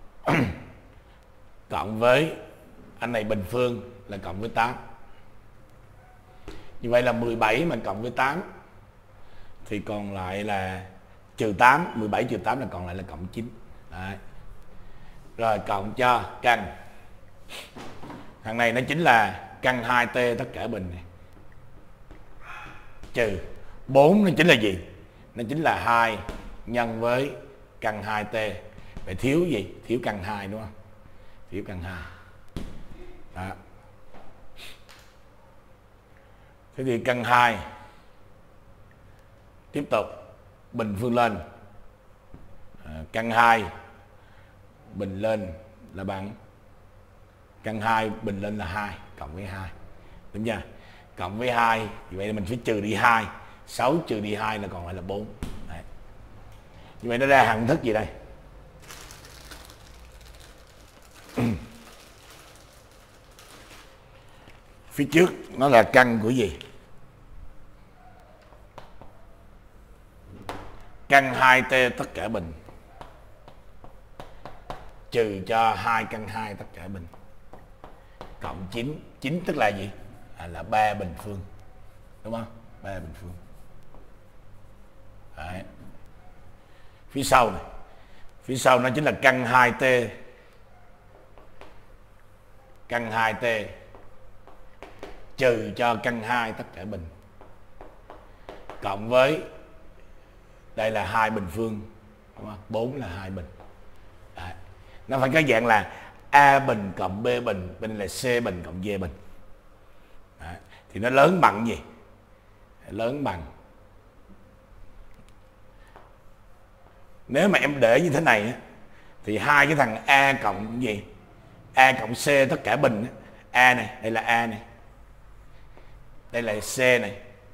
cộng với anh này bình phương là cộng với 8. Như vậy là 17 mà cộng với 8 thì còn lại là trừ 8, 17 trừ 8 là còn lại là cộng 9. Đấy. Rồi cộng cho căn, thằng này nó chính là căn 2T tất cả bình này, trừ 4 nó chính là gì? Nó chính là 2 nhân với căn 2T. Vậy thiếu gì? Thiếu căn 2, đúng không? Thiếu căn 2. Đó. Thế thì căn 2 tiếp tục bình phương lên. Căn 2 bình lên là bằng căn 2 bình lên là 2 cộng với 2. Đúng chưa? Cộng với 2 thì vậy là mình phải trừ đi 2. 6 trừ đi 2 là còn lại là 4. Đấy. Như vậy nó ra hằng thức gì đây? Phía trước nó là căn của gì? Căn 2T tất cả bình trừ cho 2 căn 2 tất cả bình cộng 9. 9 tức là gì? Là 3 bình phương. Đúng không? 3 bình phương. Đấy. Phía sau này. Phía sau nó chính là căn 2T. Căn 2T trừ cho căn 2 tất cả bình cộng với đây là 2 bình phương, đúng không? 4 là 2 bình. Đấy. Nó phải có dạng là A bình cộng B bình, bên là C bình cộng D bình. Đấy. Thì nó lớn bằng gì? Lớn bằng, nếu mà em để như thế này thì hai cái thằng A cộng gì? A cộng C tất cả bình. A này, đây là A này, đây là C này,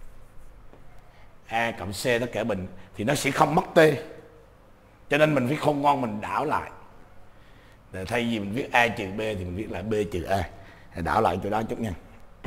A cộng C tất cả bình thì nó sẽ không mất T. Cho nên mình phải khôn ngoan mình đảo lại. Để thay vì mình viết A trừ B thì mình viết lại B trừ A. Đảo lại chỗ đó chút nha.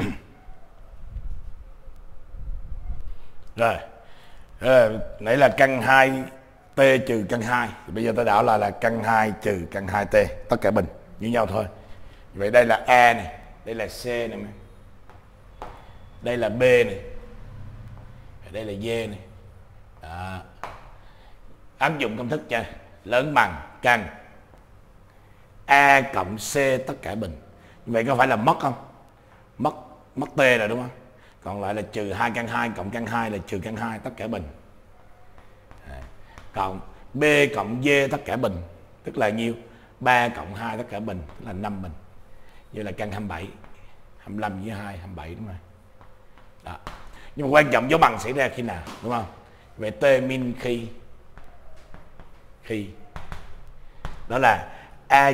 Rồi. Nãy là căn 2T trừ căn 2. Thì bây giờ ta đảo lại là căn 2 trừ căn 2T tất cả bình như nhau thôi. Vậy đây là A này, đây là C này, đây là B này, đây là D này. Đó. Áp dụng công thức cho lớn bằng căn A cộng C tất cả bình. Như vậy có phải là mất không? Mất T rồi đúng không? Còn lại là trừ 2 căn 2 cộng căn 2 là trừ căn 2 tất cả bình. Còn B cộng D tất cả bình tức là nhiêu? 3 cộng 2 tất cả bình tức là 5 bình. Như là căn 27, 25 với 2, 27 đúng rồi. Đó. Nhưng mà quan trọng dấu bằng xảy ra khi nào đúng không? Vậy T min khi đó là A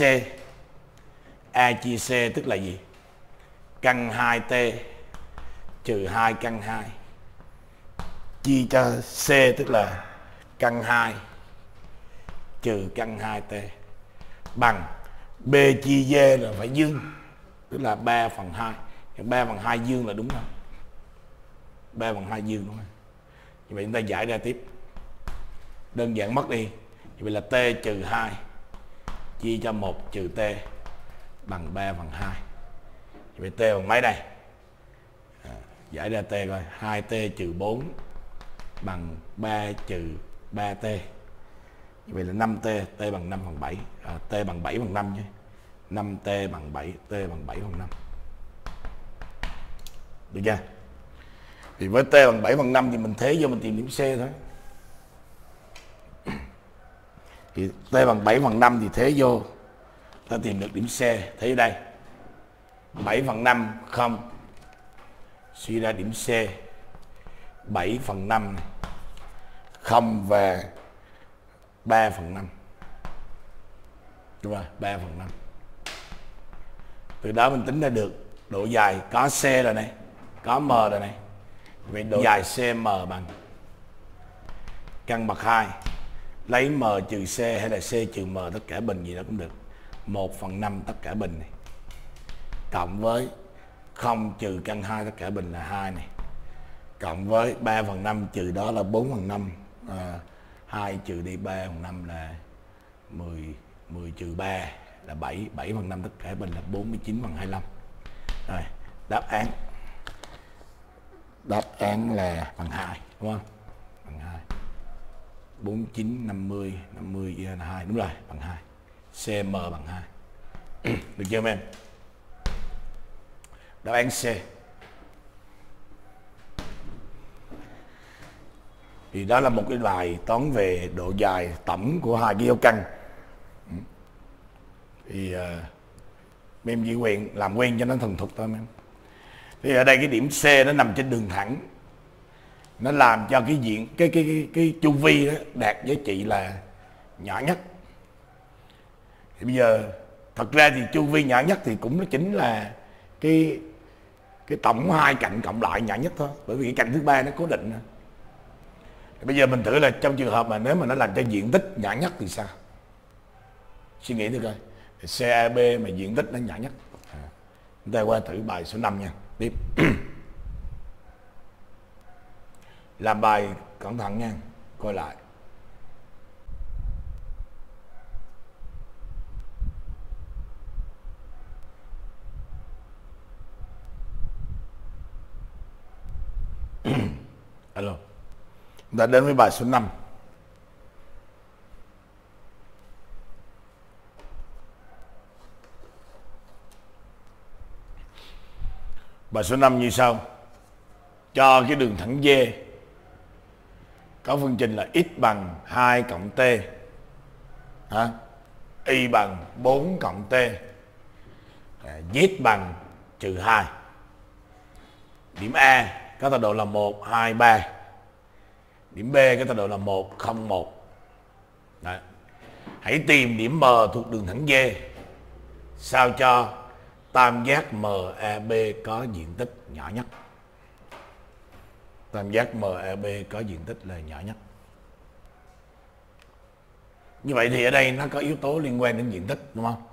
chia C tức là gì? Căn 2T trừ 2 căn 2 chia cho C tức là căn 2 trừ căn 2T bằng B chia D là phải dương, tức là 3 phần 2. 3 phần 2 dương là đúng không? 3 phần 2 dương đúng không? Như vậy chúng ta giải ra tiếp. Đơn giản mất đi. Như vậy là T trừ 2 chia cho 1 trừ T bằng 3 phần 2. Như vậy T bằng mấy đây? Giải ra T coi. 2T trừ 4 bằng 3 trừ 3T. Như vậy là 5T, T bằng 5 phần 7. T bằng 7 phần 5 nhé. 5T bằng 7, T bằng 7 phần 5. Được chưa? Thì với T bằng 7 phần 5 thì mình thế vô mình tìm điểm C thôi. Thì T bằng 7 phần 5 thì thế vô ta tìm được điểm C. Thế ở đây 7 phần 5 không, suy ra điểm C 7 phần 5 này, không về 3 phần 5 đúng rồi, 3 phần 5. Từ đó mình tính ra được độ dài có C rồi này, có M rồi này. Vậy độ dài CM bằng căn bậc 2 lấy M trừ C hay là C trừ M tất cả bình gì đó cũng được, 1 phần 5 tất cả bình này cộng với 0 trừ căn 2 tất cả bình là 2 này, cộng với 3 phần 5 trừ đó là 4 phần 5, 2 trừ đi 3 phần 5 là 10 trừ 3 là 7, 7 phần 5 tất cả bình là 49 phần 25. Rồi, đáp án là bằng 2 đúng không? Bằng 2. 49 50 là 2 đúng rồi, bằng 2. CM bằng 2. Được chưa em? Đáp án C. Thì đó là một cái bài toán về độ dài tổng của hai cái dấu căn. Thì em chỉ quyền làm quen cho nó thuần thục thôi em. Thì ở đây cái điểm C nó nằm trên đường thẳng, nó làm cho cái diện cái chu vi đó đạt giá trị là nhỏ nhất. Thì bây giờ thật ra thì chu vi nhỏ nhất thì cũng chính là cái tổng hai cạnh cộng lại nhỏ nhất thôi, bởi vì cái cạnh thứ ba nó cố định. Thì bây giờ mình thử là trong trường hợp mà nếu mà nó làm cho diện tích nhỏ nhất thì sao? Suy nghĩ thử coi. CAB mà diện tích nó nhỏ nhất. Chúng ta qua thử bài số 5 nha. Tiếp. Làm bài cẩn thận nha. Coi lại. Alo. Chúng ta đến với bài số 5. Bài số 5 như sau. Cho cái đường thẳng D có phương trình là x bằng 2 cộng t, y bằng 4 cộng t, z bằng trừ 2. Điểm A có tọa độ là 1, 2, 3. Điểm B có tọa độ là 1, 0, 1. Đấy. Hãy tìm điểm M thuộc đường thẳng D sao cho tam giác MAB có diện tích nhỏ nhất. Tam giác MAB có diện tích là nhỏ nhất. Như vậy thì ở đây nó có yếu tố liên quan đến diện tích đúng không?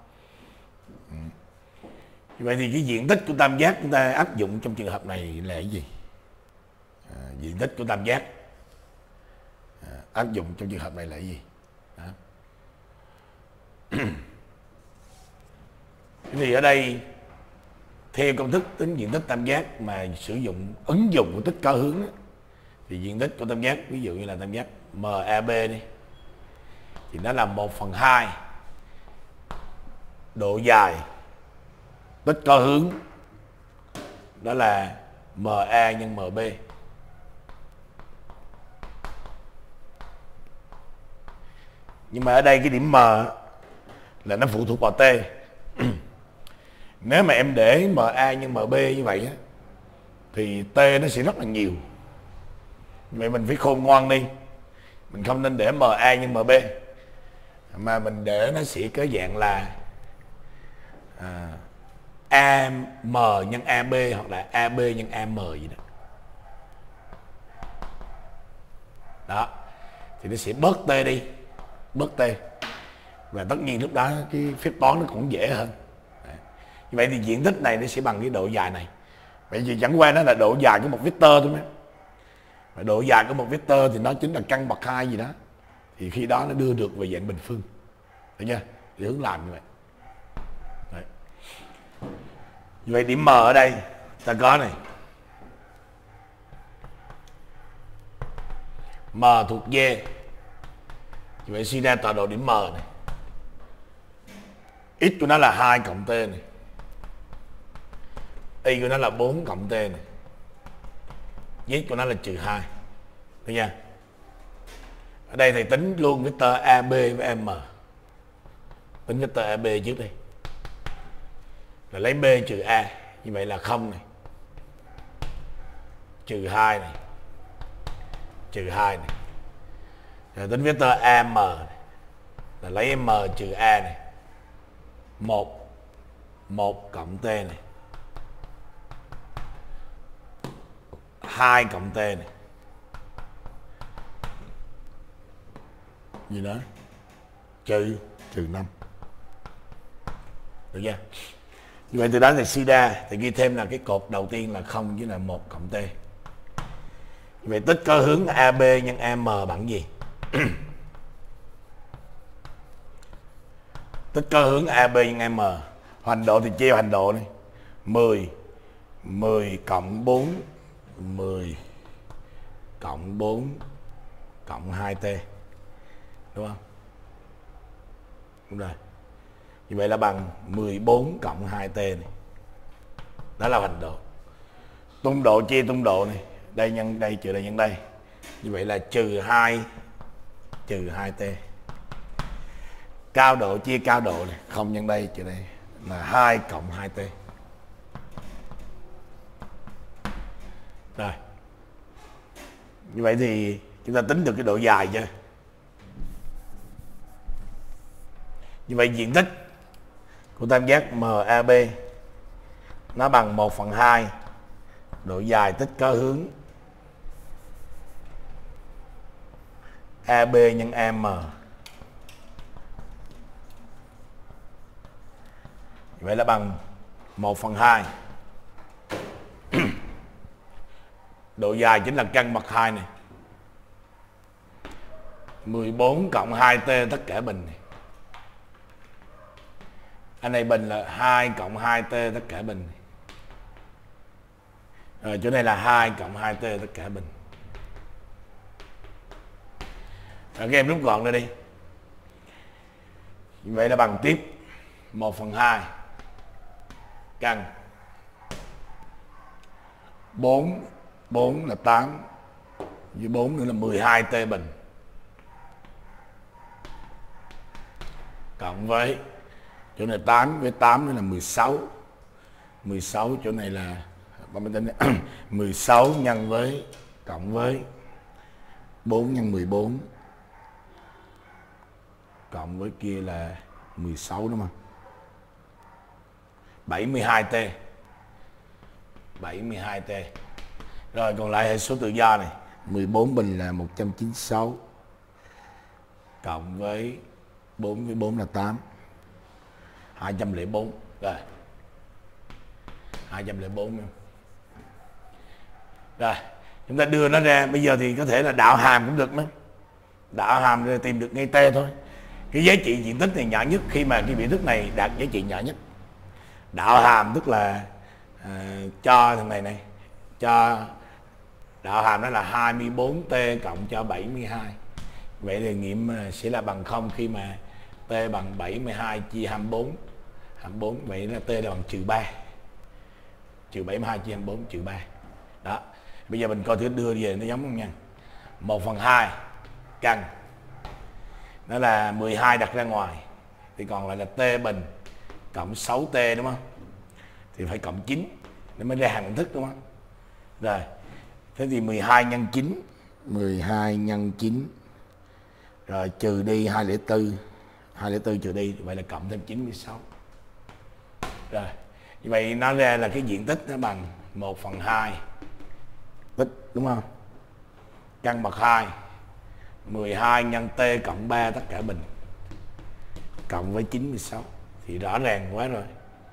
Như vậy thì cái diện tích của tam giác chúng ta áp dụng trong trường hợp này là cái gì? Diện tích của tam giác áp dụng trong trường hợp này là cái gì? Thì ở đây theo công thức tính diện tích tam giác mà sử dụng ứng dụng của tích có hướng đó, thì diện tích của tam giác ví dụ như là tam giác MAB đi thì nó là 1/2 độ dài tích có hướng đó là MA nhân MB. Nhưng mà ở đây cái điểm M là nó phụ thuộc vào T. Nếu mà em để MA nhân MB như vậy á, thì T nó sẽ rất là nhiều. Vậy mình phải khôn ngoan đi. Mình không nên để MA nhân MB, mà mình để nó sẽ có dạng là AM nhân AB hoặc là AB nhân AM gì đó. Đó. Thì nó sẽ bớt T đi. Bớt T. Và tất nhiên lúc đó cái phép toán nó cũng dễ hơn. Đấy. Như vậy thì diện tích này nó sẽ bằng cái độ dài này. Vậy thì chẳng qua nó là độ dài của một vectơ thôi. Và độ dài của một vectơ thì nó chính là căn bậc 2 gì đó. Thì khi đó nó đưa được về dạng bình phương. Được chưa? Thì hướng làm như vậy. Đấy. Như vậy điểm M ở đây ta có này. M thuộc V. Như vậy suy ra tọa độ điểm M này. X của nó là 2 cộng T này. Y của nó là 4 cộng T này. Z của nó là trừ 2. Được chưa? Ở đây thầy tính luôn vectơ AB với M. Tính vectơ AB trước đi. Là lấy B trừ A. Như vậy là 0 này. Trừ 2 này. Trừ 2 này. Rồi tính vectơ AM này. Là lấy M trừ A này. 1 cộng T này. 2 cộng T này. Gì đó? Trừ 5. Được chưa? Như vậy từ đó thì suy ra thì ghi thêm là cái cột đầu tiên là 0 với là 1 cộng T. Như vậy tích có hướng AB nhân AM bằng gì? Tích có hướng AB nhân AM. Hoành độ thì chia hoành độ này. 10 cộng 4 10 cộng 4 cộng 2T. Đúng không? Đúng rồi. Như vậy là bằng 14 cộng 2T này. Đó là hoành độ. Tung độ chia tung độ này. Đây nhân đây trừ đây nhân đây. Như vậy là trừ 2T. Cao độ chia cao độ này. Không nhân đây trừ đây là 2 cộng 2T. Rồi. Như vậy thì chúng ta tính được cái độ dài chưa? Như vậy diện tích của tam giác MAB nó bằng 1/2 độ dài tích có hướng AB nhân AM. Vậy là bằng 1/2. Độ dài chính là căn bậc 2 này. 14 cộng 2T tất cả bình này. Anh này bình là 2 cộng 2T tất cả bình này. Rồi chỗ này là 2 cộng 2T tất cả bình. Rồi các em rút gọn ra đi. Vậy là bằng tiếp 1/2 căn 4 là 8 với 4 nữa là 12T bình, cộng với chỗ này 8 với 8 nữa là 16 chỗ này là 16 nhân với cộng với 4 nhân 14 cộng với kia là 16 đúng không? 72T. Rồi còn lại hệ số tự do này, 14 bình là 196 cộng với 4 là 8, 204. Rồi 204 nữa. Rồi chúng ta đưa nó ra. Bây giờ thì có thể là đạo hàm cũng được nữa. Đạo hàm để tìm được ngay T thôi. Cái giá trị diện tích này nhỏ nhất khi mà cái biểu thức này đạt giá trị nhỏ nhất. Đạo hàm tức là cho thằng này cho đạo hàm đó là 24T cộng cho 72. Vậy thì nghiệm sẽ là bằng 0 khi mà T bằng 72 chia 24 24, vậy là t là bằng trừ 3. Trừ 72 chia 24 trừ 3. Đó. Bây giờ mình coi thử đưa về nó giống không nha. 1/2 căn. Nó là 12 đặt ra ngoài. Thì còn lại là t bình cộng 6t đúng không? Thì phải cộng 9 để mới ra hàng công thức đúng không? Rồi. Thế thì 12 nhân 9. 12 nhân 9. Rồi trừ đi 204. 204 trừ đi, vậy là cộng thêm 96. Rồi. Như vậy nó ra là cái diện tích nó bằng 1/2 tích đúng không? Căn bậc 2 12 nhân t cộng 3 tất cả bình cộng với 96 thì rõ ràng quá rồi.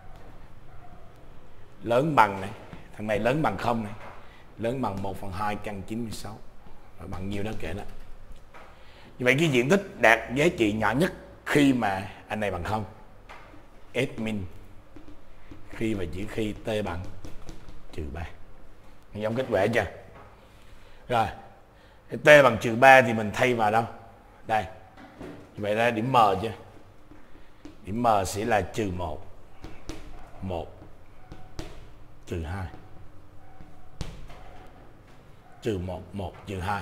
Lớn bằng này, thằng này lớn bằng 0 này, lớn bằng 1/2 căn 96. Rồi bằng nhiêu đó kệ đó. Như vậy cái diện tích đạt giá trị nhỏ nhất khi mà anh này bằng 0. S min khi và chỉ khi t bằng trừ 3. Giống kết quả chưa? Rồi t bằng trừ 3 thì mình thay vào đâu? Đây. Vậy ra điểm M chưa? Điểm M sẽ là trừ 1 1 trừ 2 trừ 1 1 trừ 2.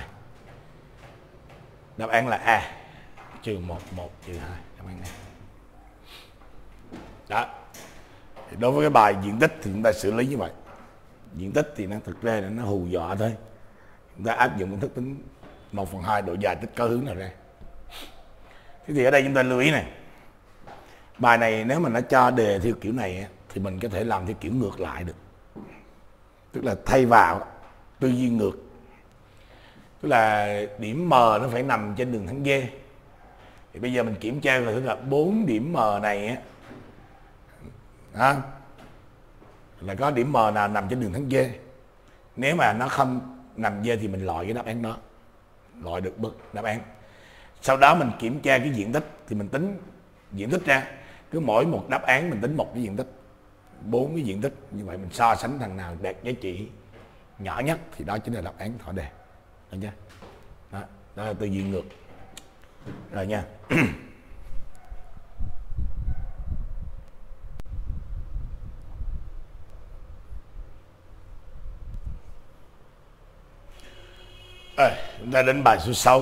Đáp án là A. Trừ 1 1 trừ 2. Đáp án này. Đó. Thì đối với cái bài diện tích thì chúng ta xử lý như vậy. Diện tích thì nó thực ra là nó hù dọa thôi. Chúng ta áp dụng công thức tính 1/2 độ dài tích có hướng nào ra. Thế thì ở đây chúng ta lưu ý này. Bài này nếu mà nó cho đề theo kiểu này thì mình có thể làm theo kiểu ngược lại được. Tức là thay vào tư duy ngược. Tức là điểm M nó phải nằm trên đường thẳng dê. Thì bây giờ mình kiểm tra là tức là 4 điểm M này là có điểm M nào nằm trên đường thẳng dê. Nếu mà nó không nằm dê thì mình loại cái đáp án đó. Loại được đáp án. Sau đó mình kiểm tra cái diện tích thì mình tính diện tích ra. Cứ mỗi một đáp án mình tính một cái diện tích. 4 cái diện tích. Như vậy mình so sánh thằng nào đạt giá trị nhỏ nhất thì đó chính là đáp án thỏa đề. Được chưa? Đó là tư duy ngược. Rồi nha. Chúng ta đến bài số 6.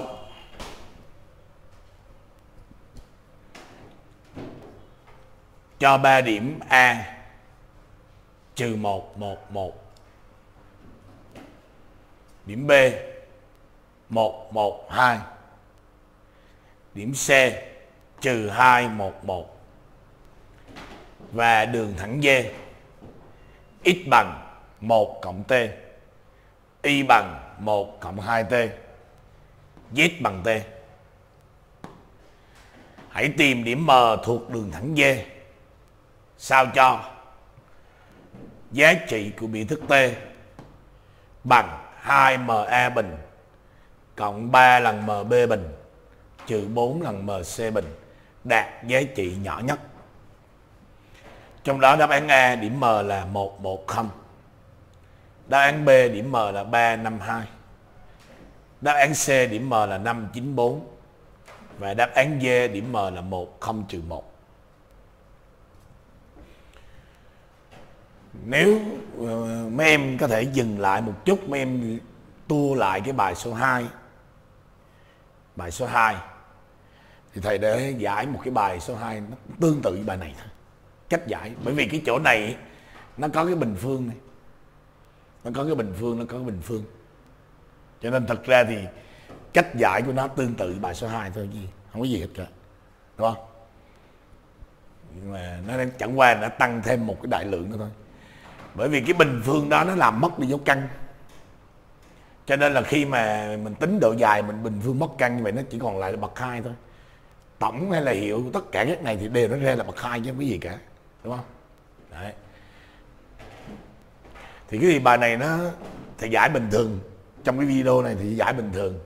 Cho 3 điểm A trừ 1 1 1. Điểm B 1 1 2. Điểm C trừ 2 1 1. Và đường thẳng D x bằng 1 cộng t, y bằng 1 cộng 2t, z bằng t. Hãy tìm điểm M thuộc đường thẳng D sao cho giá trị của biểu thức t bằng 2MA bình cộng 3 lần MB bình trừ 4 lần MC bình đạt giá trị nhỏ nhất. Trong đó đáp án A điểm M là 110. Đáp án B điểm M là 352. Đáp án C điểm M là 594. Và đáp án D điểm M là 10-1. Nếu mấy em có thể dừng lại một chút, mấy em tua lại cái bài số 2. Bài số 2 thì thầy đã giải một cái bài số 2 nó tương tự bài này thôi. Cách giải, bởi vì cái chỗ này nó có cái bình phương này. Nó có cái bình phương. Cho nên thật ra thì cách giải của nó tương tự bài số 2 thôi chứ không có gì hết cả. Đúng không? Nhưng mà nó chẳng qua nó tăng thêm một cái đại lượng nữa thôi. Bởi vì cái bình phương đó nó làm mất đi dấu căn. Cho nên là khi mà mình tính độ dài mình bình phương mất căn như vậy nó chỉ còn lại là bậc 2 thôi. Tổng hay là hiệu tất cả các này thì đều nó ra là bậc 2 chứ không có gì cả. Đúng không? Đấy. Thì cái bài này nó thầy giải bình thường. Trong cái video này thì giải bình thường.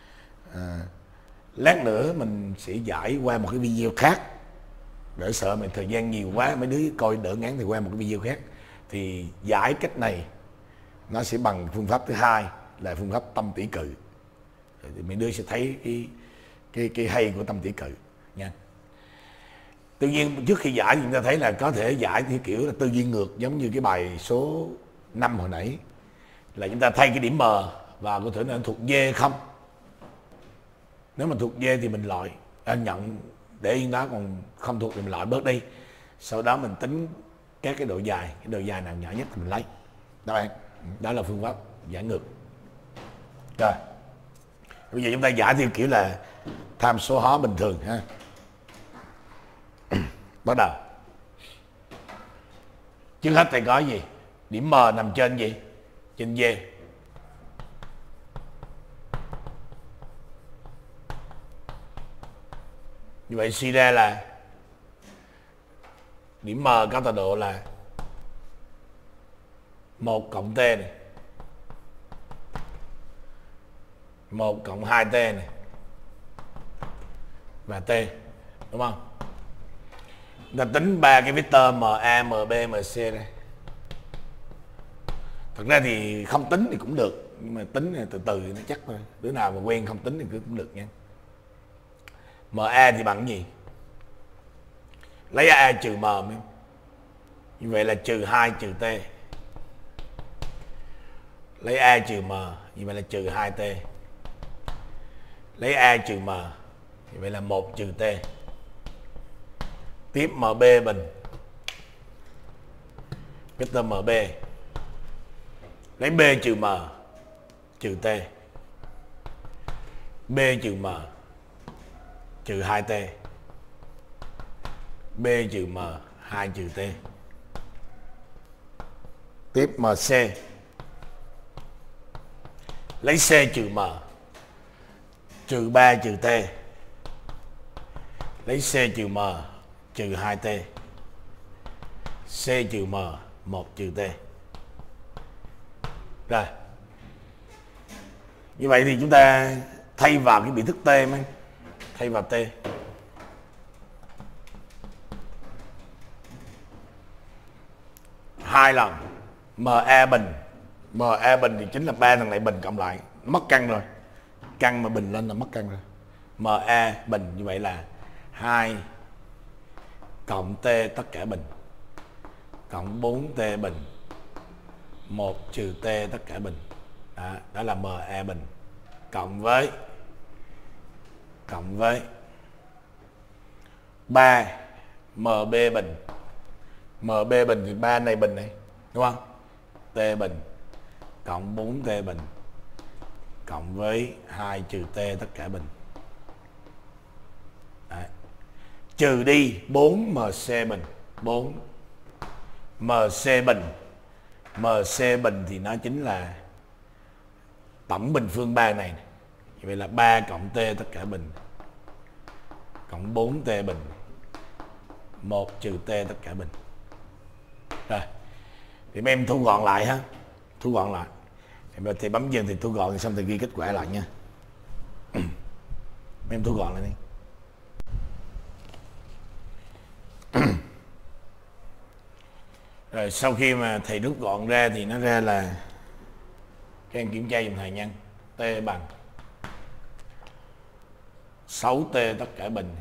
Lát nữa mình sẽ giải qua một cái video khác. Để sợ mình thời gian nhiều quá mấy đứa coi đỡ ngán thì qua một cái video khác. Thì giải cách này nó sẽ bằng phương pháp thứ hai là phương pháp tâm tỷ cự. Thì mấy đứa sẽ thấy cái hay của tâm tỷ cự nha. Tự nhiên trước khi giải thì chúng ta thấy là có thể giải theo kiểu là tư duy ngược, giống như cái bài số 5 hồi nãy, là chúng ta thay cái điểm M vào có thể là thuộc D không. Nếu mà thuộc D thì mình loại, nhận để yên đó, còn không thuộc thì mình loại bớt đi. Sau đó mình tính các cái độ dài nào nhỏ nhất thì mình lấy. Đó bạn, đó là phương pháp giải ngược. Rồi, bây giờ chúng ta giải theo kiểu là tham số hóa bình thường ha. Bắt đầu. Trước hết thầy có gì? Điểm M nằm trên gì? Trên D. Như vậy suy ra là điểm M có tọa độ là 1 cộng T này, 1 cộng 2T này, và T, đúng không? Chúng ta tính ba cái vector MA, MB, MC đây. Thật ra thì không tính thì cũng được, nhưng mà tính thì từ từ nó chắc thôi. Đứa nào mà quen không tính thì cứ cũng được nha. MA thì bằng gì? Lấy A trừ M. Như vậy là trừ 2 trừ T. Lấy A trừ M, như vậy là trừ 2T. Lấy A trừ M, như vậy là 1 trừ T. Tiếp MB bình, vector MB. Lấy B trừ M trừ T. B trừ M trừ 2T. B trừ M 2 trừ T. Tiếp MC. Lấy C trừ M trừ 3 trừ T. Lấy C trừ M trừ 2T. C trừ M 1 trừ T. Rồi. Như vậy thì chúng ta thay vào cái biểu thức T mấy. Thay vào T. Hai lần MA bình. MA bình thì chính là ba thằng này bình cộng lại. Nó mất căn rồi. Căn mà bình lên là mất căn rồi. MA bình như vậy là 2 cộng T tất cả bình cộng 4T bình 1 trừ T tất cả bình. Đó là MA bình cộng với 3 MB bình. MB bình thì 3 này bình này, đúng không? T bình cộng 4T bình cộng với 2 trừ T tất cả bình. Đấy. Trừ đi 4 MC bình. 4 MC bình. MC bình thì nó chính là tổng bình phương 3 này. Vậy là 3 cộng T tất cả bình cộng 4T bình 1 trừ T tất cả bình. Rồi. Thì mấy em thu gọn lại ha. Thu gọn lại. Thì bấm dừng thì thu gọn, xong thì ghi kết quả lại nha. Mấy em thu gọn lại đi. Rồi sau khi mà thầy rút gọn ra thì nó ra là các em kiểm tra dùm thầy nha. T bằng 6T tất cả bình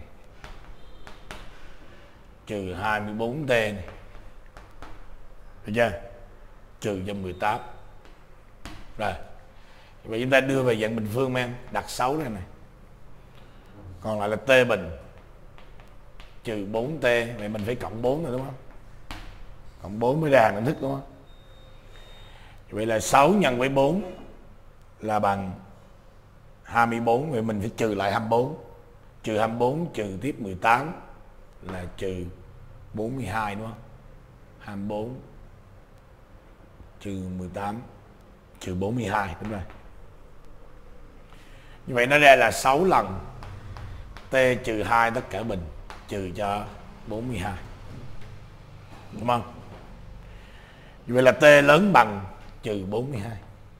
trừ 24T này. Được chưa? Trừ cho 18. Rồi. Vậy chúng ta đưa về dạng bình phương em, đặt 6 ra này. Còn lại là T bình trừ 4T, vậy mình phải cộng 4 rồi đúng không? Cộng 4 mới ra định thức đúng không? Vậy là 6 nhân với 4 là bằng 24, vậy mình phải trừ lại 24. Trừ 24 trừ tiếp 18 là trừ 42 đúng không? 24 trừ 18 trừ 42, đúng rồi. Như vậy nó ra là 6 lần T trừ 2 tất cả bình trừ cho 42. Đúng không? Như vậy là T lớn bằng trừ 42.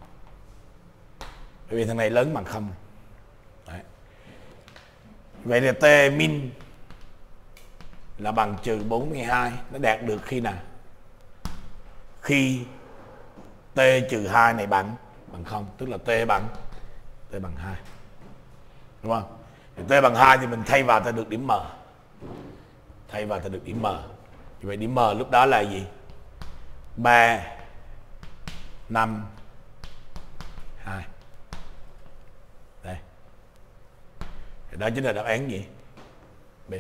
Bởi vì thằng này lớn bằng 0. Đấy. Vậy thì T min là bằng trừ 42. Nó đạt được khi nào? Khi T trừ 2 này bằng 0. Tức là T bằng 2. Đúng không? Thì T bằng 2 thì mình thay vào ta được điểm M. thay vào ta được điểm M. Như vậy điểm M lúc đó là gì? 3 5 2. Đây. Đó chính là đáp án gì? B.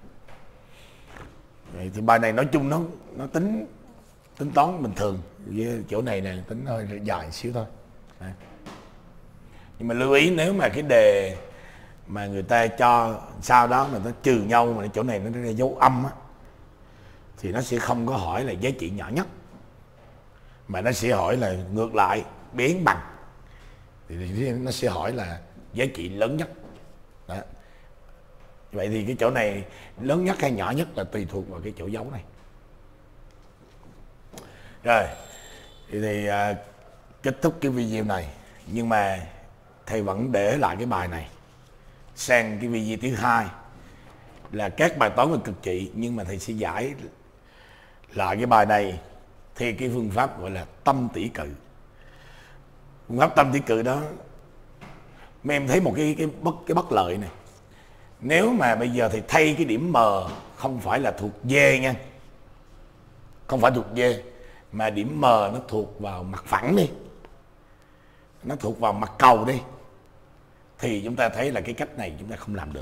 Vậy thì bài này nói chung nó tính toán bình thường, với chỗ này nè tính hơi dài xíu thôi. Đấy. Nhưng mà lưu ý nếu mà cái đề mà người ta cho sau đó mà nó trừ nhau mà chỗ này nó ra dấu âm á, thì nó sẽ không có hỏi là giá trị nhỏ nhất, mà nó sẽ hỏi là ngược lại biến bằng, thì nó sẽ hỏi là giá trị lớn nhất. Đó. Vậy thì cái chỗ này lớn nhất hay nhỏ nhất là tùy thuộc vào cái chỗ dấu này. Rồi thì kết thúc cái video này, nhưng mà thầy vẫn để lại cái bài này sang cái video thứ hai là các bài toán về cực trị, nhưng mà thầy sẽ giải lại cái bài này thì cái phương pháp gọi là tâm tỷ cự. Phương pháp tâm tỷ cự đó mấy em thấy một cái bất lợi này. Nếu mà bây giờ thì thay cái điểm M không phải là thuộc D nha, không phải thuộc D, mà điểm M nó thuộc vào mặt phẳng đi, nó thuộc vào mặt cầu đi, thì chúng ta thấy là cái cách này chúng ta không làm được.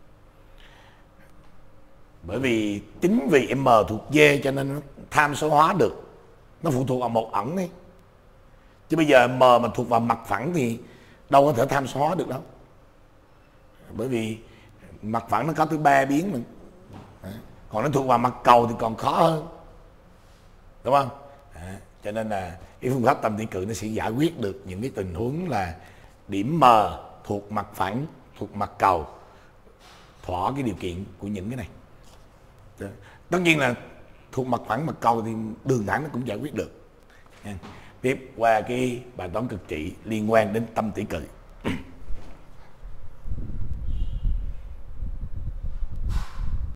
Bởi vì chính vì M thuộc D cho nên nó tham số hóa được, nó phụ thuộc vào một ẩn đi. Chứ bây giờ M mà thuộc vào mặt phẳng thì đâu có thể tham số hóa được đâu. Bởi vì mặt phẳng nó có tới 3 biến mình. Còn nó thuộc vào mặt cầu thì còn khó hơn, đúng không? Cho nên là cái phương pháp tâm tỷ cự nó sẽ giải quyết được những cái tình huống là điểm M thuộc mặt phẳng, thuộc mặt cầu, thỏa cái điều kiện của những cái này. Tất nhiên là thuộc mặt phẳng, mặt cầu thì đường thẳng nó cũng giải quyết được. Tiếp qua cái bài toán cực trị liên quan đến tâm tỷ cự.